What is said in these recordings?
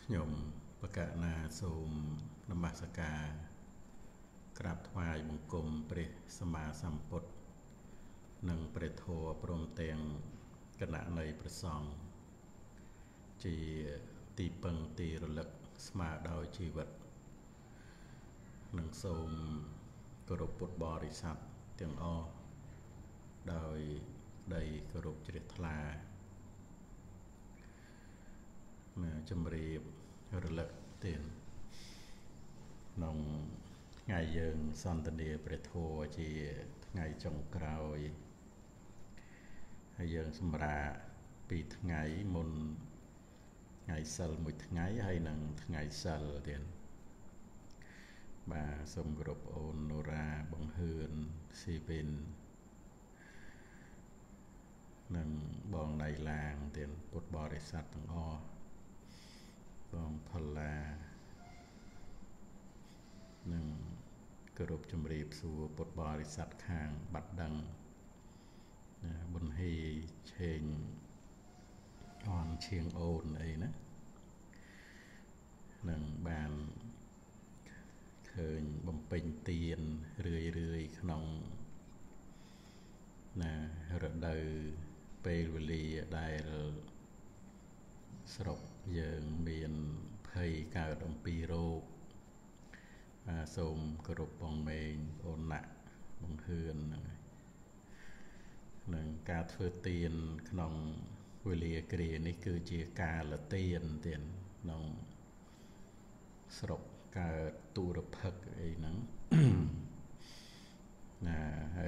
โยมประกาศนาสูมนมัสการกราบถวายบังคมพระสัมมาสัมพุทธนังพระโทพรหมเตียงคณะในประสองจีตีปังตีระลึกสมาดาวชีวิตนังสูมกรุพุทธบริษัทเตียงอโดยได้กรุปจริตลาจำเรียบระลึกเตียนน้องไงเยิงสันตเนียประโทจีไงจงกราวให้เยิงสมราปีไงมนไงเซลมุดไงให้นังไงเซลเตียนบาสมกรบโอนโนราบังเฮินซีเป็นนังบองในลางเตียนพุทธบริษัททั้งอ้อบองพลานังกรุบจำรีบสู่พุทธบริษัทข้างบัดดังบนให้เชงอ่อนเชียงโอนไอ้นะนังบานเคยบำเพ็ญเตียนเรื่อยๆขนมระดับเปรวลีได้สรุปยังมีนภัยการดมปีโรคสมกรุบองเมงโอนหนักบังเฮือนหนึ่งการเฟื่อเตียนขนมเวลียกรีนี่คือเจียกาละเตียนเตียนน้องสรุปการตูระพักไอ้นังให้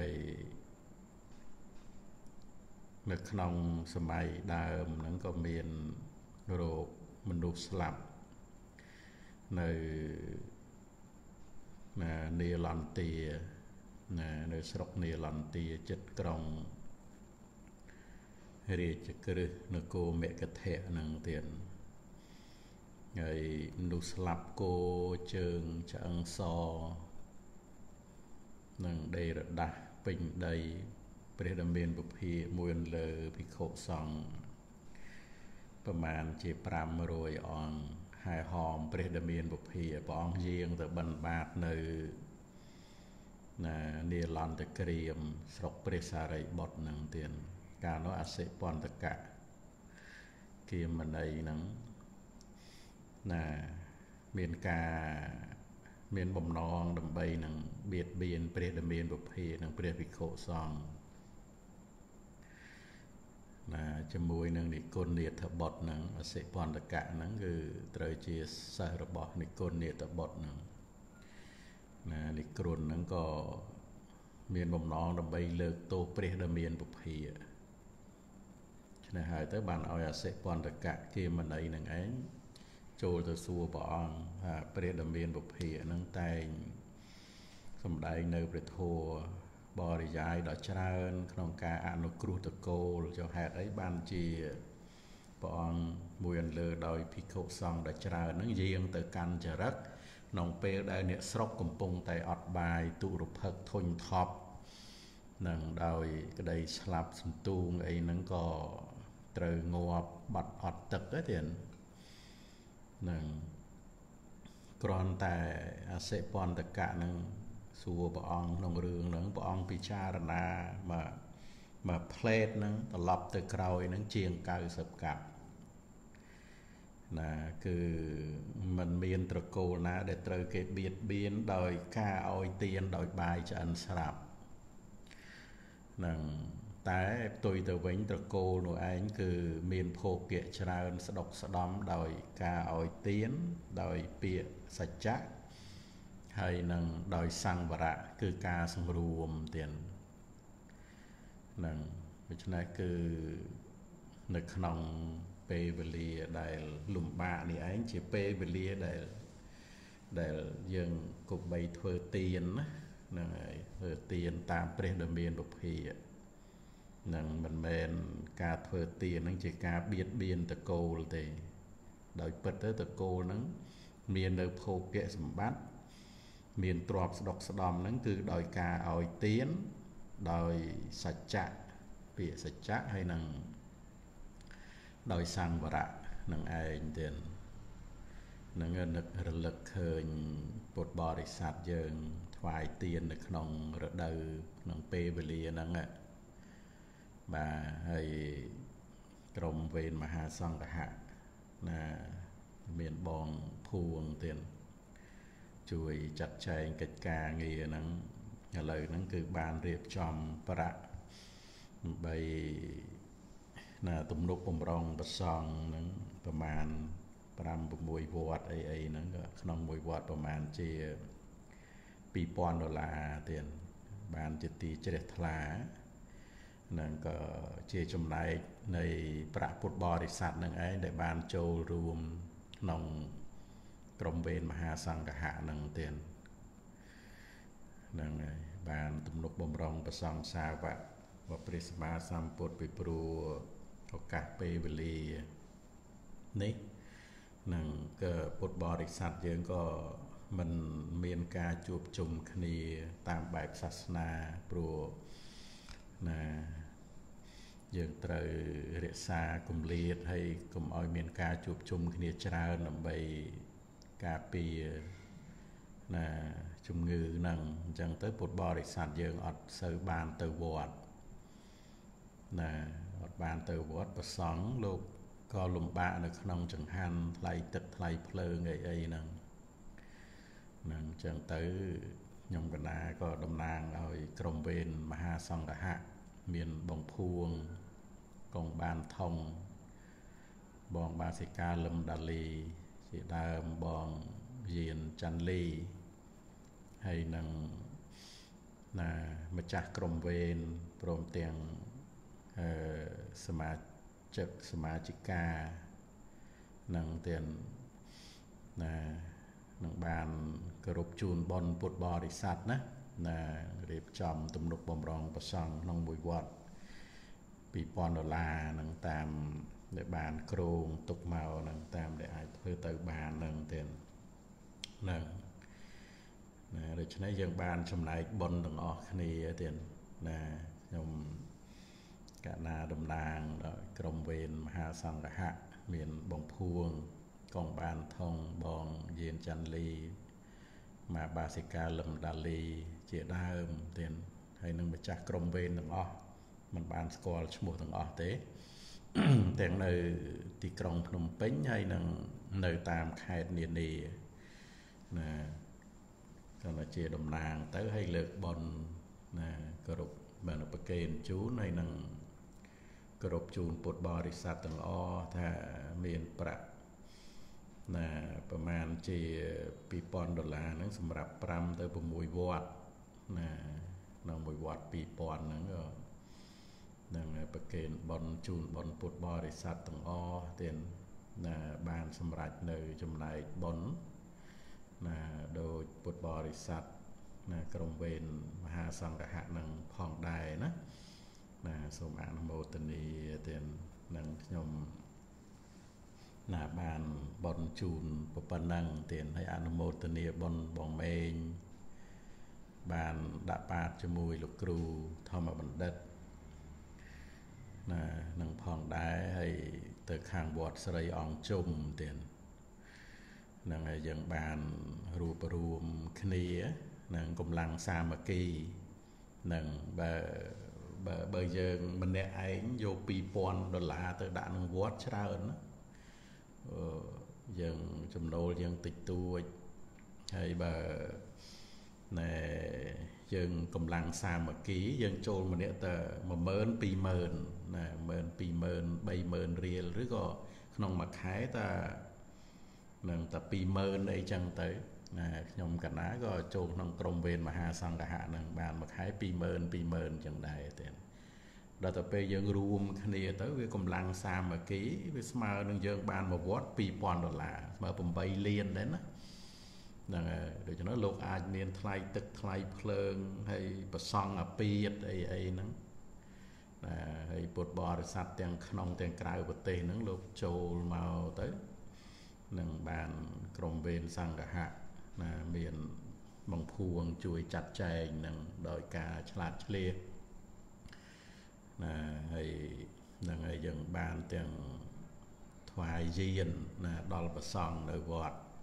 ในขนมสมัยดามนั้นก็มีโรคมนุษย์สลับในเนลันเตียในสระเนลันเตียจัดกรองเรียกกระนโกเมกเทะนังเตียนไงมนุษย์สลับโกเจิงจังซอนังได้ระดับเป็นได้ประเดมเบนบุพีมวยเลอพิโคซองประมาณเจ็บปรามรวยอ่อนหายหอมประเดมเบนบุพีปองเยียงแต่บันบาดในเนลอนตะเกรียมสกเปรสาไรบดนังเตียนการว่าอาศัยปอนตะกะเกียมมันในนังเมียนกาเมียนบ่มนองดำใบนังเบียดเบียนประเดมเบนบุพีนังประเดพิโคซองจมูกนังนิโกนเนียตบดนังอาศัยปอนตะกะนังคือเตยเจียสารบนิโกนเนียตบดนังนิโกนนังก็เมียนบ่มน้องดำใบเลิกโตเปรี้ยดเมียนบุพีฉะนั้นหายแต่บานเอาอาศัยปอนตะกะเกี่ยมันในนังเองโจตสัวปองเปรี้ยดเมียนบุพีนังแต่งสมได้เนประโทบริยายดอกชราเอินขนมกาอนุกรุตโกลเจ้าแหดไอ้บานจีปองมวยเลอโดยพิโคซองดอกชราเอินนั่งเยียงแต่กันจะรักน้องเปรได้เนี่ยสรบกำปงแต่อดบายตุรุพักทนท็อปนั่งโดยก็ได้สลับสตูงไอ้นั่งก็เตยงัวบัดอดตึกได้เดียนนั่งกรอนแต่อาเซปอนตะกะนั่งสัวปองนองเรืองนังปองพิจารณามาเพลทนังตลบตะกรอยนังเชียงกายสับกับคือมันเบียนตะโกนะได้เตยเก็บเบียดเบียนโดยข้าเอาเตียนโดยบายจะอันสลับนังแต่ตัวตะเวงตะโกหนูเองคือเมียนโพเกะชราสดกสดอมโดยข้าเอาเตียนโดยเปียสัจจะให้นังโดยสังวระคือการสำรวมเตียนนังเพราะฉะนั้นคือในขนมเปเวลีได้ลุมบานี่เองจะเปเวลีได้ยังกบใบเทอเตียนนะนั่งเทอเตียนตามเปรตเมียนบุพีนั่งมันเป็นการเทอเตียนนั่งจะการเบียดเบียนตะโกลเตโดยเปิดตะโกนั่งเมียนเนอโพเกะสมบัติเมียนตรอบสดกสดอมนั่นคือโดยการเอาเตียนโดยสัจจะเปียสัจจะให้นังโดยสังวระนังไอเตียนនឹងនឹករលឹកឃើញពុទ្ធបរិស័ទយើងថ្វាយទាននៅក្នុងរដូវក្នុងពេលវេលាហ្នឹងបាទហើយក្រុមវេនមហាសង្ឃៈណាមានបងភួងទៀតជួយចាត់ចែងកិច្ចការងារហ្នឹងឥឡូវហ្នឹងគឺបានរៀបចំប្រាក់ដើម្បីណាទំនុកបំរុងប្រសង់ហ្នឹងប្រមាណ5-6 វត្តអីហ្នឹងក៏ក្នុងមួយវត្តប្រមាណជា$2,000ទៀតបានជាទីជ្រះថ្លានឹងក៏ជាចំណែកនៃប្រាក់ពុទ្ធបរិស័ទនឹងឯងដែលបានចូលរួមក្នុងក្រុមវេនមហាសង្ឃៈនឹងទៀតនឹងហើយបានទំនុកបំរុងប្រសង្ឃសាវករបស់ព្រះសម្មាសម្ពុទ្ធពីព្រោះឱកាសពេលវេលានេះនឹងក៏ពុទ្ធបរិស័ទយើងក៏មិនមានការជួបជុំគ្នាតាមបែបសាសនាព្រោះណាយើងត្រូវរក្សាគម្លាតហើយកុំឲ្យមានការជួបជុំគ្នាច្រើនដើម្បីការពារណាជំងឺហ្នឹងអញ្ចឹងទៅពុទ្ធបរិស័ទយើងអត់សូវបានទៅវត្តណាអត់បានទៅវត្តប្រសង់លោកក៏លំបាកនៅក្នុងចង្ហាន់ថ្លៃទឹកថ្លៃភ្លើងអីហ្នឹងអញ្ចឹងទៅខ្ញុំកណាក៏តំណាងឲ្យក្រុមវេនមហាសង្ឃៈមានបងភួងកងបានថងបងបាសិកាលឹមដាលីជាដើមបងយានច័ន្ទលីហើយនឹងណាម្ចាស់ក្រុមវេនព្រមទាំងសមាជិកសមាជិកានឹងទាំងណានឹងបានគោរពជូនបុណ្យពុទ្ធបរិស័ទណារៀបចំទំនុកបំរុងប្រសង់ក្នុងមួយវត្ត$2,000នឹងតាមដែលបានគ្រោងទុកមកនឹងតាមដែលអាចធ្វើទៅបាននឹងទៀតនឹងណាដូច្នេះយើងបានចំណែកបុណ្យទាំងអស់គ្នាទៀតណាខ្ញុំកណាតំណាងដល់ក្រុមវេនមហាសង្ឃៈមានបងភួងកងបានថងបងយានច័ន្ទលីម៉ាបាសិកាលឹមដាលីជាដើមទៀតហើយនឹងម្ចាស់ក្រុមវេនទាំងអស់មិនបានស្គាល់ឈ្មោះទាំងអស់ទេទាំងនៅទីក្រុងភ្នំពេញហើយនឹងនៅតាមខេត្តនានាណាក៏ជាតំណាងទៅហើយលើកបុណ្យណាគោរពបានប្រគេនជូនហើយនឹងគោរពជូនពុទ្ធបរិស័ទទាំងអស់ថាមានប្រាក់ណាប្រមាណជា$2,000ហ្នឹងសម្រាប់5 ទៅ 6 វត្តណាក្នុងមួយវត្ត2,000ហ្នឹងក៏នឹងប្រគេនបុណ្យជូនបុណ្យពុទ្ធបរិស័ទទាំងអស់ទៀតណាបានសម្រេចនៅចំណែកបុណ្យណាដោយពុទ្ធបរិស័ទណាក្រុមវេនមហាសង្ឃៈនឹងផងដែរណាសូមអនុមោទនាទៀតនឹងខ្ញុំណាបានបុណ្យជូនប៉ុណ្ណឹងទៀតហើយអនុមោទនាបុណ្យបងមេងបានដាក់បាតជាមួយលោកគ្រូធម្មបណ្ឌិតណានឹងផងដែរហើយទៅខាងវត្តស្រីអង្គជុំទៀតនឹងហើយយើងបានរួបរួមគ្នានឹងកម្លាំងសាមគ្គីនឹងបើយើងម្នាក់ឯងយក$2,000ទៅដាក់ក្នុងវត្តច្រើនណាយើងចំណូលយើងតិចតួចហើយបើណែយើងកម្លាំងសាមគ្គីយើងចូលម្នាក់ទៅ10000 20000ណា10000 20000 30000រៀលឬក៏ក្នុងមួយខែតានឹងតែ20000អីចឹងទៅណាខ្ញុំកណាក៏ចូលក្នុងក្រុមវេនមហាសង្ឃៈនឹងបានមួយខែ20000ចឹងដែរទៀតដល់ទៅពេលយើងរួមគ្នាទៅវាកម្លាំងសាមគ្គីវាស្មើនឹងយើងបានមួយវត្ត$2,000ស្មើ8លានដែរណាហ្នឹងហើយដូច្នេះលោកអាចមានថ្លៃទឹកថ្លៃភ្លើងហើយប្រសង់អាពាហ៍អីហ្នឹងហើយពុទ្ធបរិស័ទទាំងក្នុងទាំងក្រៅប្រទេសហ្នឹងលោកចូលមកទៅនឹងបានក្រុមវេនសង្ឃៈណាមានបងភួងជួយចាត់ចែងនឹងដោយការឆ្លាតឆ្លៀសណាហើយនឹងហើយយើងបានទាំងថ្វាយយានណាដល់ព្រះសង្ឃនៅវត្ត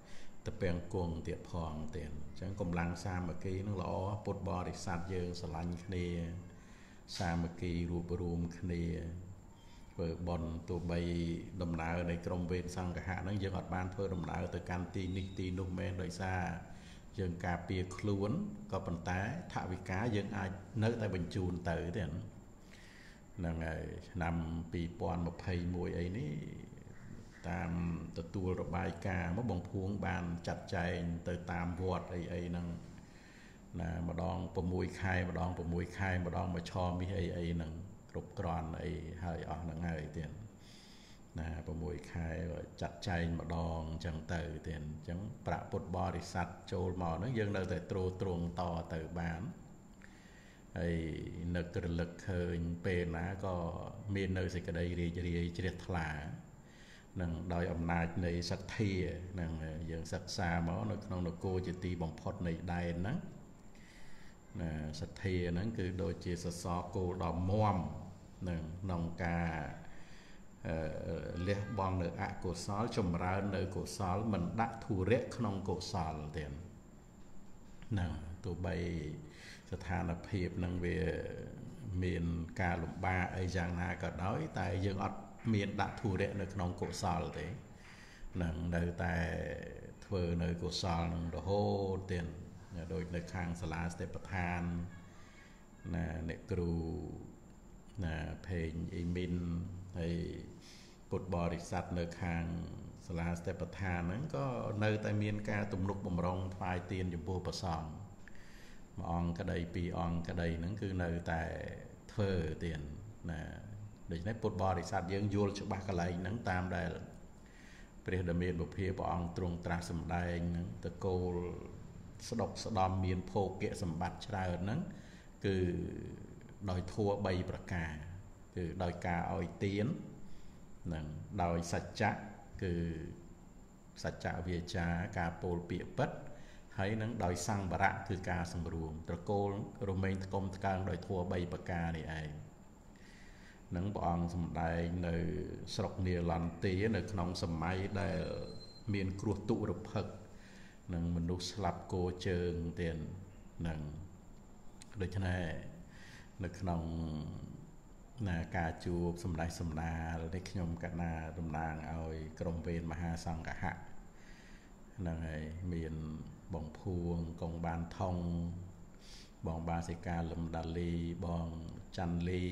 ตะเปียงกวงเตียพองเตียนจังกำลังสามเมื่อกี้นั่งล้อปดบริษัทเยิงสลันคเนียสามเมื่อกี้รูปรูมคเนียเปิดบอลตัวใบดำนาในกรมเวรสังกะนั่งยังอัดบ้านเพื่อดำนาตัวการตีนิกตีนุ่มแมนโดยซายังกาเปียคล้วนก็ปัญตาถาวิกายังอาเนื้อแต่บรรจูนเต๋อเตียนนั่งไงนำปีปอนมาเพย์มวยไอ้นี่ตามตัวระบายกาเมื่อบงพวงบานจัดใจเติตามวอดไอ้นั่งนะมาดองประมวยคายมาดองประมวยคายมาดองมาชอมีไอ้นั่งกรบกรอนไอ้หายออกนั่งไงเตียนนะประมวยคายจัดใจมาดองจังเตอเตียนจังประปดบริษัทโจลหมอนั่งยังเราแต่ตรงต่อเตอบานไอ้นึกกระลึกเคยเป็นนะก็มีเนยสิกระไดเรียเจริญทลานั่งโดยอำนาจในสัตย์ที่นั่งอย่างศักดิ์ศาหมอในขนมนโกจิตีบ่มพดในใดนั้นสัตย์ที่นั้นคือโดยเจสซอโกดอมม่วมนั่งนองกาเลี้ยบองเนื้ออะโกซอลจมร้าวเนื้อโกซอลมันดักทูเรขนมโกซอลเตียนนั่งตัวใบสถานเพียบนั่งเวเมียนกาลุบาไอจางนาก็น้อยแต่ยังอัดเมียนดักทูเรในขนมโกซอลเตียนั่งเดินแต่เถื่อเนื้อโกซอลนั่งโดโฮเตียนโดยในข้างสลาสเตปทานเนกรูเพลงอิมินให้ปุตบริษัทในข้างสลาสเตปทานนั้นก็ในแต่เมียนกาตุ่มนุกบ่มรองไฟเตียนอยู่บัวประสองมาองกระไดปีองกระไดนั้นคือในแต่เธอเตียนโดยในปุตบริษัทยังยูลฉบับกระไรนั้นตามได้เปรียบเมียนบุพเพปองตรงตราสมได้นั้นตะโกสดกสดอมเมียนโพเกะสมบัติชรานั้นคือโดยทัวใบประกาคือโดยกาเอาเตียนนั่งโดยสัจจะคือสัจจะเวียจากาโปลเปียปัดให้นั้นโดยสังบระคือกาสังรวมตะโกลโรเมนกรมกลางโดยทัวใบประกานี่เองนังบองสมัยในสระเนียลันตีในขนมสมัยได้เมียนครัวตุระพักนังมนุษย์สลับโกเจิงเตียนนังโดยเฉพาะในขนมกาจูบสำนาในขนมกันนาตำนางเอากรมเวรมหาสังกะหะนังไอเมียนบองพวงกองบานทองบองบาสิกาลมดาลีบองจันลี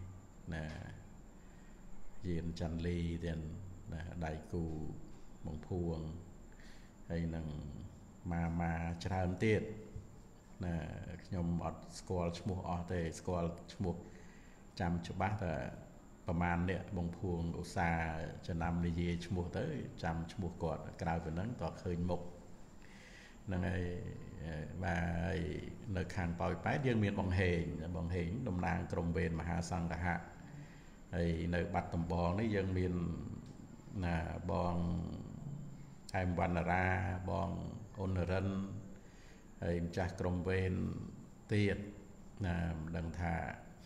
เย็นจันลีเด่นไดกูบองพวงให้นังมาชราอันเตียดยมอดสกอลชมูออเตสกอลชมูจำชุบะแต่ประมาณเนี่ยบงพวงอุตสาจะนำในเยชมูเตยจำชมูกอดกล่าวเป็นนั้นต่อเคยมกนั่งไอ้มาในขางปอยไปยังมีบางเหงดำนางกรมเวรมหาสังกะหะไอ้ในบัตรตำบองนี่ยังมีบองไอมวันราบองอนรันไอ้จากกรมเวรเตียดดังท่า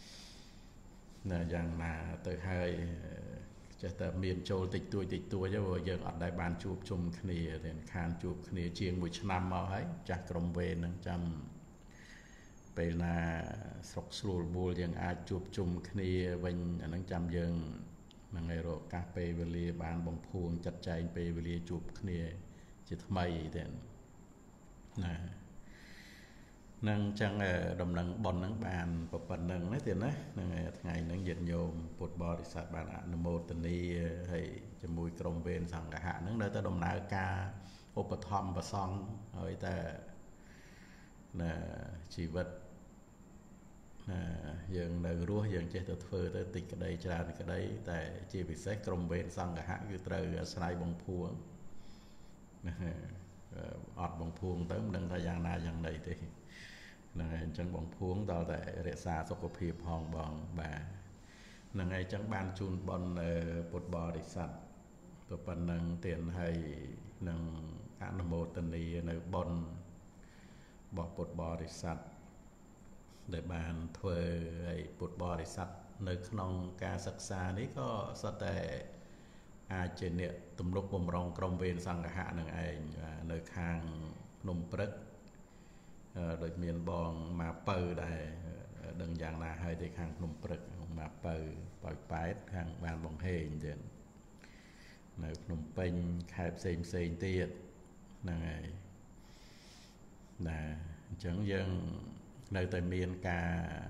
อย่างเตยให้จะแต่เมียนโจติดตัวเจ้ายังอัดได้บานจูบจุ่มคณีเรียนคานจูบคณีเชียงบุชนำมาให้จากกรมเวรนั่งจำไปนาสกสรูบูลยังอาจูบจุ่มคณีวันนั่งจำยังนั่งไอโรกาเปเวลีบานบงพวงจัดใจเปเวลีจูบคณีจิตไม่เด่นนั่งจังดำนังบอลนังบานปปันนังนั่นเองนะนั่งไงนั่งเย็นโยมปุตบริษัทบานอนุโมทนีให้จมูกกรมเวรสังกะหะนั่งได้แต่ดำนากาอุปธรรมประซองเฮ้ยแต่ชีวิตยังในรั้วยังเจตเฟอร์แต่ติดกระไดจานกระไดแต่ชีวิตเซ็กกรมเวรสังกะหะคือเตยสไลบงพวงอดบงพวงเติมดังทายางนาอย่างใดทีจังบองพวงต่อแต่เรศาสกพีพองบองบาไงจังบานจูนบอลปดบริษัทตัวปันนังเตียนให้นังอนุโมทนีในบอลบอกปดบริษัทได้บานเทวไอ้ปดบริษัทในขนมการศึกษานี้ก็สแต่អាចជាអ្នកទំនុកបំរុងក្រុមវេនសង្ឃៈនឹងឯងនៅខាងភ្នំព្រឹកដូចមានបងមកពៅដែរដឹងយ៉ាងណាហើយទៅខាងភ្នំព្រឹកមកពៅប៉ោយប៉ែតខាងបានបង្ហេងទៀតនៅភ្នំពេញខេត្តផ្សេងទៀតហ្នឹងហើយណាអញ្ចឹងយើងនៅតែមានការ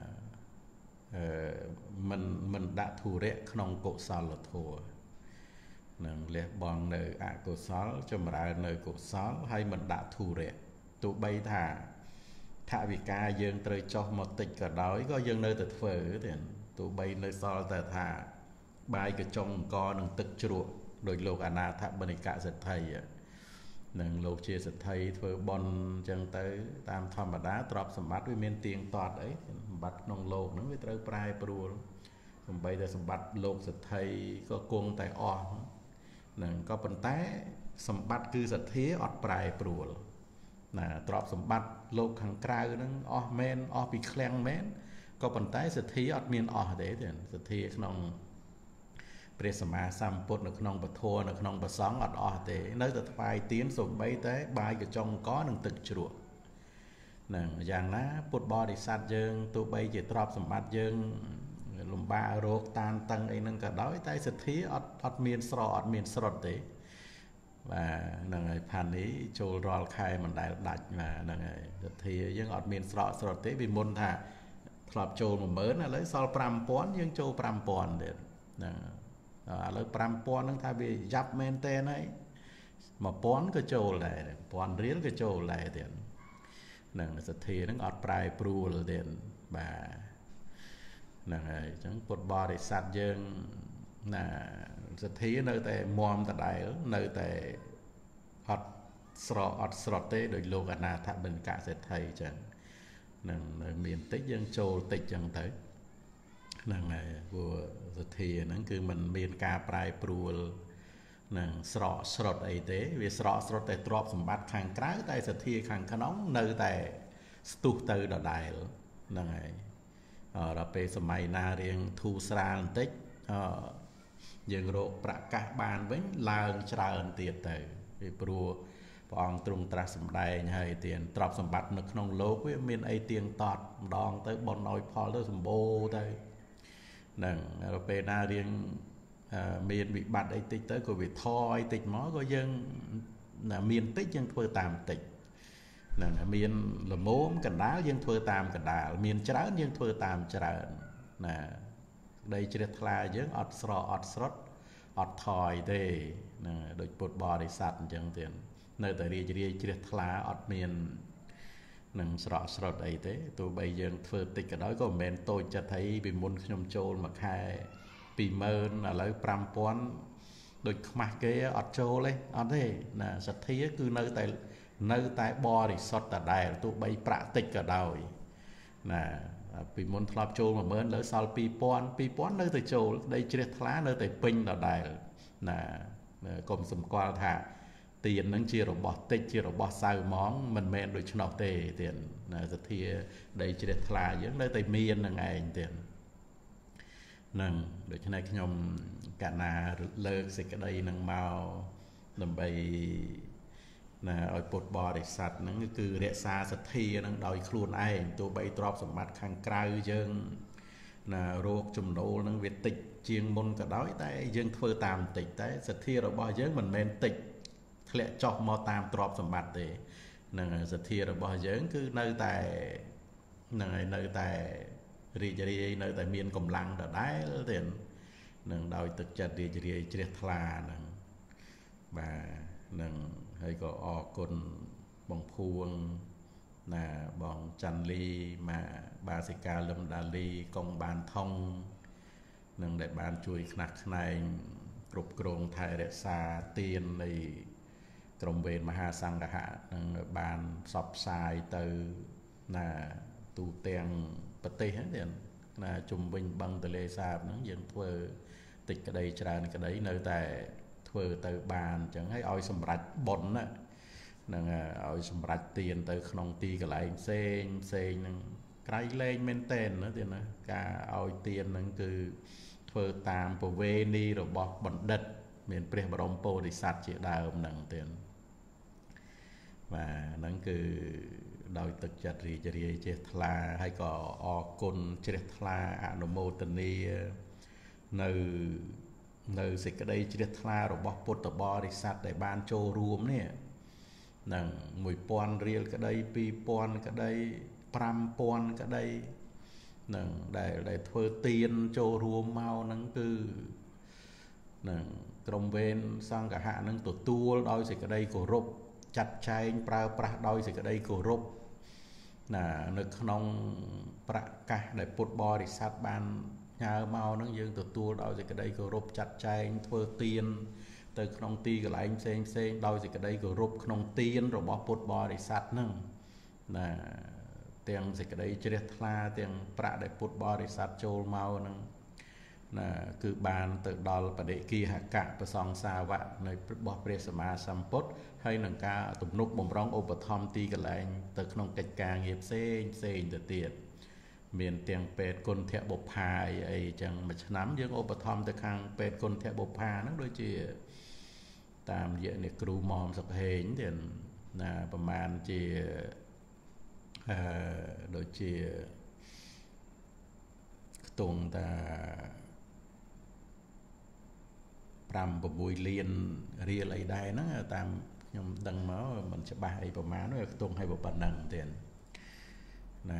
មិនដាក់ធុរៈក្នុងកុសលធម៌នឹងលះបង់នៅអកុសលចម្រើននៅកុសលហើយមិនដាក់ធុរៈទោះបីថាថវិកាយើងត្រូវចោះមកតិចក៏ដោយក៏យើងនៅតែធ្វើទៀតទោះបីនៅសល់តែថាបាយកញ្ចុងអង្គនឹងទឹកជ្រក់ដោយលោកអនាថបនិកសិទ្ធិនឹងលោកជាសិទ្ធិធ្វើបន់អញ្ចឹងទៅតាមធម្មតាទ្រព្យសម្បត្តិវាមានទៀងទាត់អីសម្បត្តិក្នុងលោកហ្នឹងវាត្រូវប្រែប្រួលសំបីតែសម្បត្តិលោកសិទ្ធិក៏គង់តែអស់នឹងក៏ប៉ុន្តែសម្បត្តិគឺសទ្ធាអត់ប្រែប្រួលណាទ្រព្យសម្បត្តិលោកខាងក្រៅហ្នឹងអស់មែនអស់ពីឃ្លាំងមែនក៏ប៉ុន្តែសទ្ធាអត់មានអស់ទេសទ្ធាក្នុងព្រះសម្មាសម្ពុទ្ធនៅក្នុងពធនៅក្នុងប្រសង្ឃអត់អស់ទេនៅតែថ្វាយទៀនសូម្បីតែបាយកញ្ចុងអង្គនឹងទឹកជ្រក់ហ្នឹងយ៉ាងណាពុទ្ធបរិស័ទយើងទោះបីជាទ្រព្យសម្បត្តិយើងលំបាករោគតានតឹងអីហ្នឹងក៏ដោយតែសទ្ធាអត់មានស្រកអត់មានស្រុតទេបាទហ្នឹងហើយផាននេះចូលរាល់ខែមិនដែលដាច់បាទហ្នឹងហើយសទ្ធាយើងអត់មានស្រកស្រុតទេពីមុនថាធ្លាប់ចូល 10000 ឥឡូវសល់ 5000 យើងចូល 5000 ទៀតហ្នឹងឥឡូវ 5000 ហ្នឹងថាវាយ៉ាប់មែនតើហើយ 1000 ក៏ចូលដែរ 1000 រៀលក៏ចូលដែរទៀតហ្នឹងសទ្ធាហ្នឹងអត់ប្រែប្រួលទៀតបាទហ្នឹងហើយអញ្ចឹងពុទ្ធបរិស័ទយើងណាសទ្ធានៅតែមមដដែលនៅតែអត់ស្រកអត់ស្រុតទេដោយលោកអនាថបិណ្ឌកសេដ្ឋីអញ្ចឹងនឹងមានតិចយើងចូលតិចអញ្ចឹងទៅហ្នឹងហើយព្រោះសទ្ធាហ្នឹងគឺมันមានការប្រែប្រួលនឹងស្រកស្រុតអីទេវាស្រកស្រុតតែទ្រព្យសម្បត្តិខាងក្រៅតែសទ្ធាខាងក្នុងនៅតែស្ទុះទៅដដែលហ្នឹងហើយដល់ពេលសម័យណារៀងធូរស្រាលបន្តិចយើងរកប្រកាសបានវិញឡើងច្រើនទៀតទៅពីព្រោះព្រះអង្គទ្រង់ត្រាស់សម្ដែងហើយទានទ្រព្យសម្បត្តិនៅក្នុងលោកវាមានអីទៀងទាត់ម្ដងទៅបនឲ្យផលទៅសម្បូរទៅហ្នឹងដល់ពេលណារៀងមានវិបត្តិអីតិចទៅក៏វាថយអីតិចមកក៏យើងមានតិចយើងធ្វើតាមតិចហ្នឹងមានល្មមកណ្ដាលយើងធ្វើតាមកណ្ដាលមានច្រើនយើងធ្វើតាមច្រើនណាក្តីជ្រះថ្លាយើងអត់ស្រកអត់ស្រុតអត់ថយទេណាដូចពុទ្ធបរិស័ទអញ្ចឹងទៀតនៅតែរីករាយជ្រះថ្លាអត់មាននឹងស្រកស្រុតអីទេទោះបីយើងធ្វើតិចក៏ដោយក៏មិនមែនតូចចិត្តអីពីមុនខ្ញុំចូលមួយខែ 20000 ឥឡូវ 5000 ដូចខ្មាស់គេអត់ចូលទេអត់ទេណាសទ្ធាគឺនៅតែបរិសុទ្ធដដែលទោះបីប្រាក់តិចក៏ដោយណាពីមុនធ្លាប់ចូល 10000 លើសល់ 2000 នៅតែចូលដីជ្រះថ្លានៅតែពេញដដែលណាកុំសម្គាល់ថាទាននឹងជារបស់តិចជារបស់សៅហ្មងមិនមែនដូច្នោះទេទៀតណាសទ្ធាដីជ្រះថ្លាយើងនៅតែមាននឹងឯងទៀតនឹងដូច្នេះខ្ញុំកណាលើកសេចក្តីនឹងមកដើម្បីណាឲ្យពុទ្ធបរិស័ទហ្នឹងគឺរក្សាសទ្ធានឹងដោយខ្លួនឯងទោះបីទ្រព្យសម្បត្តិខាងក្រៅយើងណារោគចំណូលនឹងវាតិចជាងមុនក៏ដោយតែយើងធ្វើតាមតិចតែសទ្ធារបស់យើងមិនមែនតិចធ្លាក់ចុះមកតាមទ្រព្យសម្បត្តិទេនឹងសទ្ធារបស់យើងគឺនៅតែនឹងហើយនៅតែរីករាយនៅតែមានកម្លាំងដដែលទេនឹងដោយទឹកចិត្តរីករាយជ្រះថ្លានឹងបាទនឹងហើយក៏អរគុណបងភួងណាបងច័ន្ទលីមកបាសិកាលឹមដាលីកងបានថងនឹងដែលបានជួយខ្នះខ្នែងគ្រប់គ្រងថែរក្សាទាននៃក្រុមវេនមហាសង្ឃៈនឹងបានផ្សព្វផ្សាយទៅណាទូទាំងប្រទេសហ្នឹងណាជុំវិញបឹងទលេសាបហ្នឹងយើងធ្វើតិចក្តីច្រើនក្តីនៅតែធ្វើទៅបានអញ្ចឹងហើយឲ្យសម្រេចបុណ្យណានឹងឲ្យសម្រេចទានទៅក្នុងទីកន្លែងផ្សេងហ្នឹងក្រៃលែងមែនតែនណាទៀតណាការឲ្យទានហ្នឹងគឺធ្វើតាមប្រវេណីរបស់បណ្ឌិត miền Prea Bà Rồng Pô thì sát chỉ đào nặng tiền và nắng cứ đòi thực chặt rì chết là hay có o côn chết là anomo tên đi nơi nơi dịch cái đây chết là rồi bọc bột bò thì sát để ban châu ruộng nè nằng mùi pon riêng cái đây pi pon cái đây pram pon cái đây nằng để thưa tiền châu ruộng mau nắng cứ nằng trong bên sang cả hạ nắng tụt tua đôi dịch cái đây của rục chặt chay pra pra đôi dịch cái đây của rục là nước nông pra cả để bột bò thì sát ban nhà mau nó dương tụt tua đôi dịch cái đây của rục chặt chay thưa tiền từ nông ti cái lại xem đôi dịch cái đây của rục nông tiền rồi bỏ bột bò thì sát nâng là tiền dịch cái đây chưa là tiền pra để bột bò thì sát trôi mau nâng là cứ bàn từ đó là để kia hạ cả và song xa vạn nơi bỏ bê sơ ma sampot hay nâng ca tụm nút bồng rong ô thom ti cái lại từ nông cách càng nghiệp xe từ tiệt miền tiền pet côn thẹ bột hài ấy chẳng mà nắm dương ô thom từ khang pet côn thẹ bột hà nó đôi chỉ tạm diện này cừu mòm sọc hến thì làประมาณchỉ đôi chỉ tùng ta làm một buổi liền ria lại đây nó tam nhom đằng máu mình sẽ bàiประมาณnó tuần hay một bản đằng tiền nè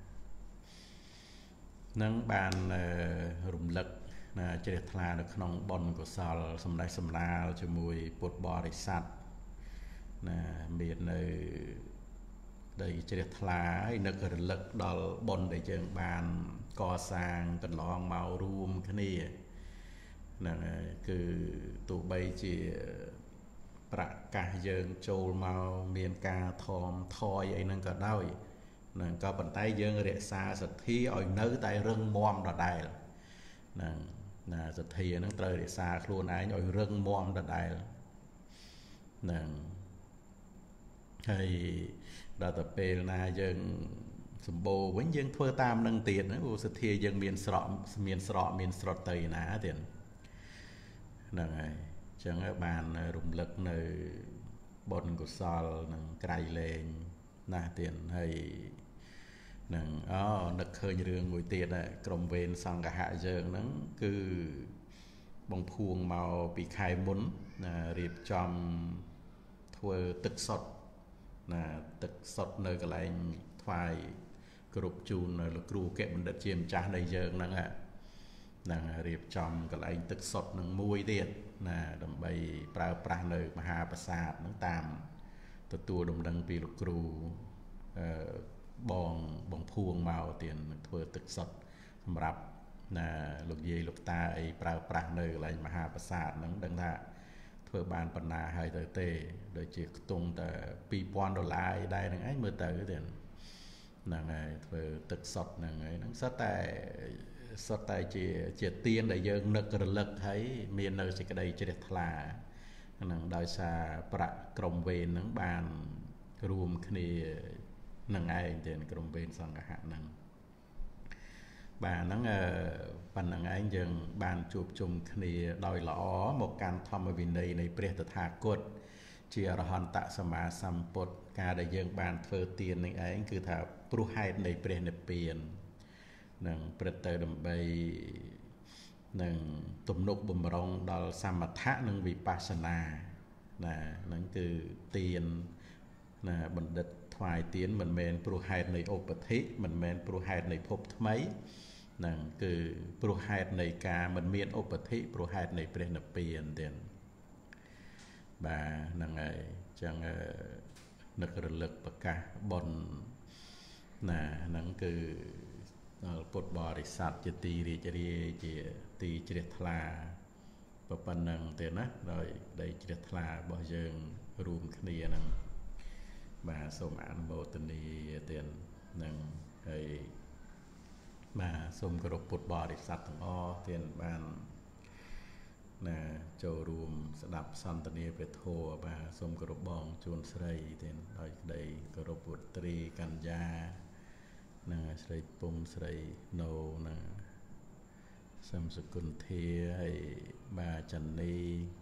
nâng bàn rụng lực là chơi thà được nòng bòn của sào sầm la cho mùi bột bò để sạch nè miền này đây chơi thà ấy nó cái lực đào bòn để chơi bàn co sang cần lon màu ruộng cái này nè cứ tụ bay chỉประกาศយើងចូលមកមានការថមថយអីហ្នឹងក៏ដោយនឹងក៏ប៉ុន្តែយើងរក្សាសទ្ធាឲ្យនៅតែរឹងមាំដដែលហ្នឹងណាសទ្ធាហ្នឹងត្រូវរក្សាខ្លួនឯងឲ្យរឹងមាំដដែលហ្នឹងហើយដល់ទៅពេលណាយើងសម្បូរវិញយើងធ្វើតាមនឹងទៀតណាព្រោះសទ្ធាយើងមានស្រកមានស្រត់ទៅណាទៀតហ្នឹងហើយចឹងបានរំលឹកនៅបុណ្យកុសលនឹងក្រៃលែងណាស់ទៀតហើយនឹងនឹកឃើញរឿងមួយទៀតដែរក្រុមវេនសង្ឃៈយើងហ្នឹងគឺបងភួងមកពីខែមុនណារៀបចំធ្វើទឹកសុទ្ធណាទឹកសុទ្ធនៅកន្លែងថ្វាយគ្រប់ជូនលោកគ្រូកែបណ្ឌិតជាម្ចាស់នៃយើងហ្នឹងនឹងរៀបចំកន្លែងទឹកសុទ្ធនឹងមួយទៀតណាដើម្បីប្រើប្រាស់នៅមហាប្រាសាទហ្នឹងតាមទទួលដំណឹងពីលោកគ្រូបងភួងមកទៀតនឹងធ្វើទឹកសុទ្ធសម្រាប់ណាលោកយាយលោកតាអីប្រើប្រាស់នៅកន្លែងមហាប្រាសាទហ្នឹងដឹងថាធ្វើបានបណ្ណាហើយទៅទេដូចជាខ្ទង់តែ$2000អីដែរហ្នឹងឯងមើលទៅទៀតហ្នឹងហើយធ្វើទឹកសុទ្ធហ្នឹងហើយហ្នឹងសុទ្ធតែជាទៀនដែលយើងនឹករលឹកហើយមាននៅសេចក្តីជ្រះថ្លាហ្នឹងដោយសារប្រាក់ក្រុមវេនហ្នឹងបានរួមគ្នានឹងឯងទៀតក្រុមវេនសង្ឃៈហ្នឹងបាទហ្នឹងប៉ុណ្្នឹងឯងយើងបានជួបជុំគ្នាដោយល្អមកកាន់ធម្មវិន័យនៃព្រះតថាគតជាអរហន្តសម្មាសម្ពុទ្ធការដែលយើងបានធ្វើទាននេះឯងគឺថាព្រោះហេតុនៃព្រះនិព្វាននឹងព្រឹត្តទៅដើម្បីនឹងទំនុកបំរុងដល់សមថៈនិងវិបស្សនាណាហ្នឹងគឺទានណាបណ្ឌិតថ្វាយទានមិនមែនព្រោះហេតុនៃឧបធិមិនមែនព្រោះហេតុនៃភពថ្មីហ្នឹងគឺព្រោះហេតុនៃការមិនមានឧបធិព្រោះហេតុនៃព្រះនិព្វានទៀតបាទហ្នឹងហើយចឹងនឹករលឹកប្រកាសបុណ្យណាហ្នឹងគឺពុទ្ធបរិស័ទជាទីរីករាយជាទីជ្រះថ្លាប៉ុណ្ណឹងទេណាដោយដីជ្រះថ្លារបស់យើងរួមគ្នាហ្នឹងបាទសូមអនុមោទនាទៀតនឹងហើយបាទសូមគោរពពុទ្ធបរិស័ទទាំងអស់ទៀតបានណាចូលរួមស្ដាប់សន្ទនាព្រះធម៌បាទសូមគោរពបងជួនស្រីទៀតដោយក្តីគោរពពុត្រីកញ្ញាណាស្រីពុំស្រីណូណាសំសគុណធាហើយបាទចន្ទនី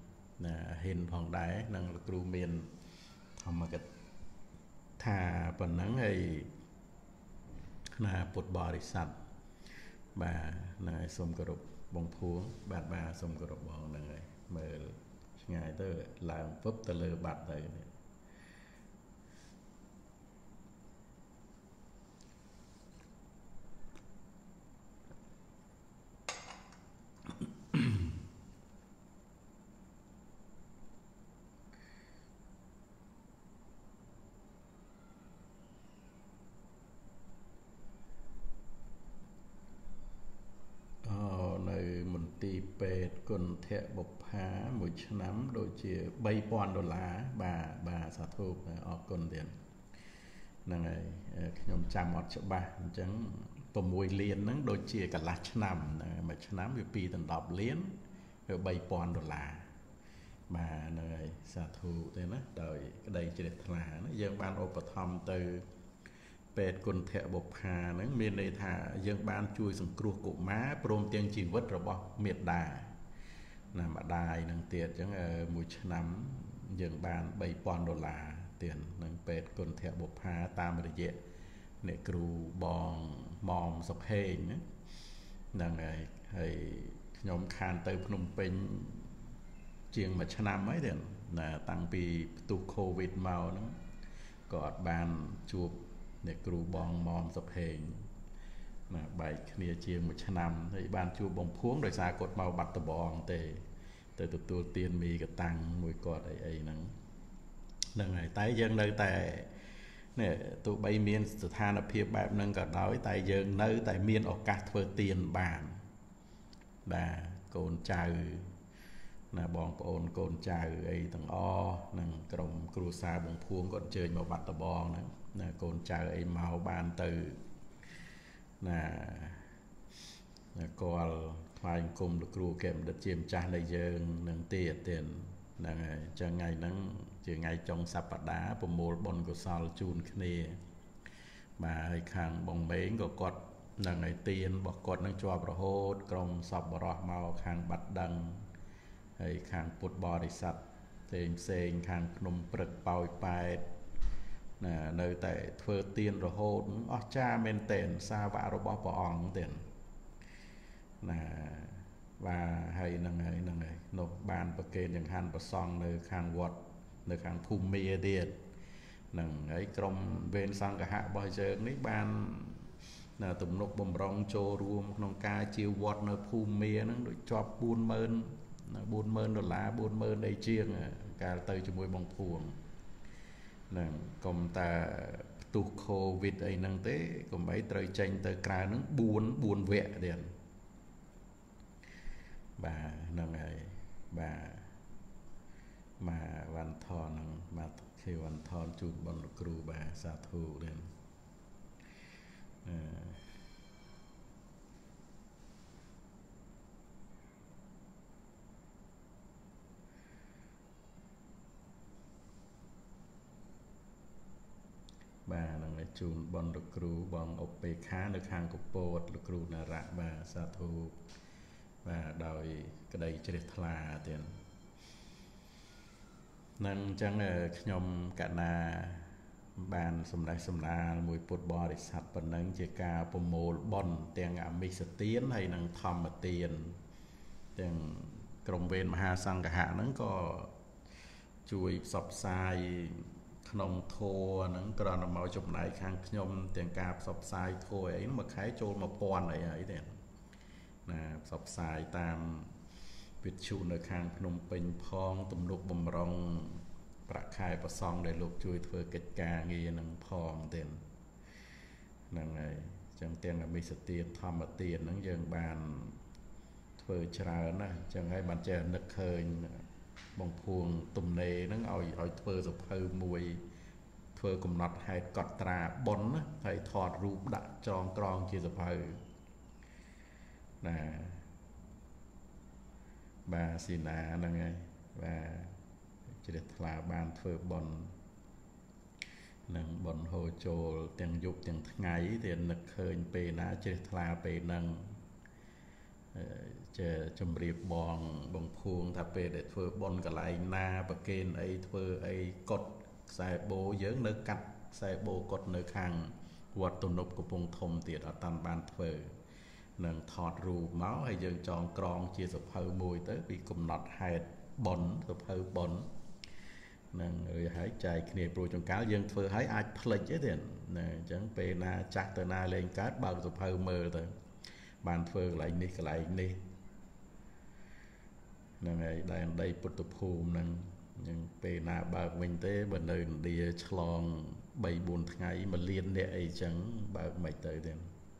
เห็นផងដែរនឹងលោកគ្រូមានធម្មកថាប៉ុណ្ណឹងហើយណាពុទ្ធបរិស័ទបាទហ្នឹងហើយសូមគោរពបងភួងបាទសូមគោរពបងហ្នឹងហើយមើលឆ្ងាយទៅឡើងពឹបទៅលើបាត់ទៅទីពេទ្យគុណធបុប្ផាមួយឆ្នាំដូចជា$3,000បាទសាធុអរគុណទៀតហ្នឹងហើយខ្ញុំចាំអត់ច្បាស់អញ្ចឹង6លានហ្នឹងដូចជាកន្លះឆ្នាំមួយឆ្នាំវា2ដល់10លានវា$3,000បាទហ្នឹងហើយសាធុទេណាដោយក្តីជ្រះថ្លាណាយើងបានឧបត្ថម្ភទៅពេទ្យគុណធបុប្ផាហ្នឹងមានន័យថាយើងបានជួយសង្គ្រោះកុមារព្រមទាំងជីវិតរបស់មាតាណាម្ដាយនឹងទៀតអញ្ចឹងមួយឆ្នាំយើងបាន$3,000ទៀតនឹងពេទ្យគុណធបុប្ផាតាមរយៈអ្នកគ្រូបងមុំសុខេងហ្នឹងហើយខ្ញុំខានទៅភ្នំពេញជាងមួយឆ្នាំហើយទៀតណាតាំងពីផ្ទុះកូវីដមកហ្នឹងក៏អត់បានជួបអ្នកគ្រូបងមុំសុខេងណាបែកគ្នាជាងមួយឆ្នាំហើយបានជួបបងភួងដោយសារគាត់មកបាត់ដំបងទេទៅទទួលទានមីកតាំងមួយគាត់អីហ្នឹងហើយតែយើងនៅតែនេះទោះបីមានស្ថានភាពបែបហ្នឹងក៏ដោយតែយើងនៅតែមានឱកាសធ្វើទានបានបាទកូនចៅណាបងប្អូនកូនចៅអីទាំងអស់នឹងក្រុមគ្រួសារបងភួងគាត់អញ្ជើញមកបាត់ដំបងហ្នឹងណាកូនចៅអីមកបានទៅណាគាត់ថ្វាយគុំលោកគ្រូកែមដិតជាម្ចាស់នៃយើងនឹងទៀតហ្នឹងហើយអញ្ចឹងថ្ងៃហ្នឹងជាថ្ងៃចុងសប្តាហ៍ប្រមូលបុណ្យកុសលជូនគ្នាបាទហើយខាងបងមេងក៏គាត់នឹងឲ្យទានរបស់គាត់នឹងជាប់រហូតក្រុមសពបរោះមកខាងបាត់ដឹងហើយខាងពុទ្ធបរិស័ទផ្សេងខាងភ្នំព្រឹកប៉ោយប៉ែតណានៅតែធ្វើទានរហូតអស្ចារ្យមែនទែនសាវករបស់ព្រះអង្គទៀតណាបាទហើយហ្នឹងហើយនោះបានប្រគេនចង្ហាន់ប្រសង់នៅខាងវត្តនៅខាងភូមិមាទៀតហ្នឹងហើយក្រុមវេនសង្ឃហៈរបស់យើងនេះបានណាទំនុកបំរុងចូលរួមក្នុងការជាវត្តនៅភូមិមាហ្នឹងដូចជាប់$40,000 $40,000អីជាងកាលទៅជាមួយបងភួងហ្នឹងកុំតែផ្ទុះកូវីដអីហ្នឹងទេកុំអីត្រូវចេញទៅក្រៅហ្នឹង4វគ្គទៀតបាទហ្នឹងហើយបាទវ៉ាន់ថនហ្នឹងបាទខេវ៉ាន់ថនជូនបងលោកគ្រូបាទសាធុទៀតបាទនឹងជូនបងលោកគ្រូបងអុបេខានៅខាងកពតលោកគ្រូណារៈបាទសាធុបាទដោយក្តីជ្រះថ្លាទៀតនឹងអញ្ចឹងខ្ញុំកណាបានសម្ដែងសម្ដាលមួយពុទ្ធបរិស័ទប៉ុណ្ណឹងជាការប្រមូលបុណ្យទាំងអមិសទានហើយនិងធម្មទានទាំងក្រុមវេនមហាសង្ឃហៈហ្នឹងក៏ជួយផ្សព្វផ្សាយក្នុងធម៌ហ្នឹងគ្រាន់តែមកចំណែកខាងខ្ញុំទាំងការផ្សព្វផ្សាយធម៌អីមួយខែចូល1000អីហើយទេណាផ្សព្វផ្សាយតាមវិទ្យុនៅខាងភ្នំពេញផងទំនុកបំរុងប្រាក់ខែប្រសង់ដែលលោកជួយធ្វើកិច្ចការងារនឹងផងទៀតហ្នឹងហើយចឹងទាំងអមិសទានធម្មទានហ្នឹងយើងបានធ្វើច្រើនណាចឹងហើយបានចេះនឹកឃើញបងភួងទំនេរហ្នឹងឲ្យធ្វើសភៅមួយធ្វើកំណត់ហេតុកត់ត្រាបុណ្យណាហើយថតរូបដាក់ចងក្រងជាសភៅណាបាទស៊ីណាហ្នឹងហើយបាទជ្រះថ្លាបានធ្វើបុណ្យនឹងបុណ្យហូរចូលទាំងយប់ទាំងថ្ងៃទៀតនឹកឃើញពេលណាជ្រះថ្លាពេលហ្នឹងจะจำเรียบบองบางพวงถ้าเป็นเធ្វើบนกับไหลนาประเกณฑ์ไอ้เធ្វើไอ้กดสายโบเยอะเนื้อกัดสายโบกดเนื้อคางวัดตุนบกปงทมเตียดอัตันบานเធ្វើหนึ่งถอดรูปเมาส์ให้ยังจองกรองเชียสะเพอมวยtới bị cùng nọt hạt bẩnสะเพอบ่นนั่งหายใจเนียโปรจงก้าวยังเฟื่อหายอาจพลิกเยอะเด่นนั่งจังเป็นนาจักแต่นาเลงการ์ดบางสะเพอเมื่อแต่บานเฟื่อไหลนี่ก็ไหลนี่นั่งไงได้ปุตตภูมินั่งยังเป็นนาบางวิ่งเต้บนเดินเดียฉลองใบบุญไงมาเลียนเนี่ยไอ้จังบางไม่เตยเด่น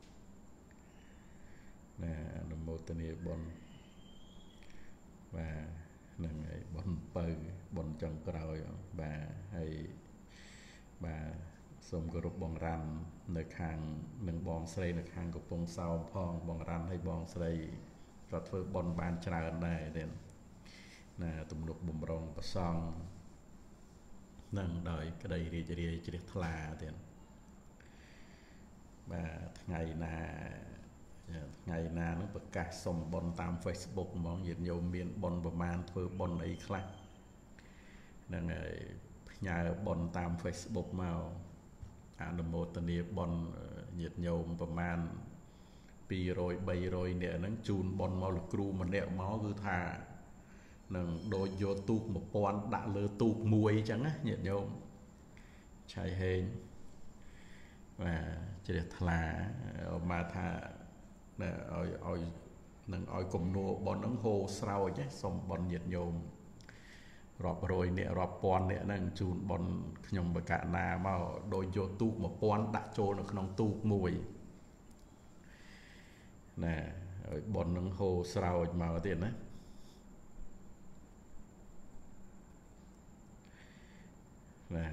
นะนโมตเนียบนvà nâng bон pơ bон trong còi và hay và sôm group bong ran nơi hàng nâng bong sấy nơi hàng của bong sau phong bong ran hay bong sấy và phơi bон ban trà này đến là tụm lục bùm rong và song nâng đợi cái đây chỉ để thla đến và ngày ngày nào nó bật cả sòng bòn tam Facebook mong nhiệt nhiều miền bòn bờ man thưa bòn ấy khác nên nhà bòn tam Facebook màu anh một tuần này bòn nhiệt nhiều bờ man pi rồi bay rồi nè nó chun bòn màu lục cừu mà nẹo máu cứ thà nâng đôi vô tuột một con đã lơ tuột muối chẳng á nhiệt nhiều chạy hên và chỉ để thà mà thà nè nâng oi cùng nô bòn nâng hồ sào chứ xong bòn nhiệt nhôm rọp rồi nè rọp pon nè nâng chun bòn nhom bờ cả na mà đôi vô tu một pon đã trôi nó không tu mùi nè bòn nâng hồ sào mà có tiền đấy nè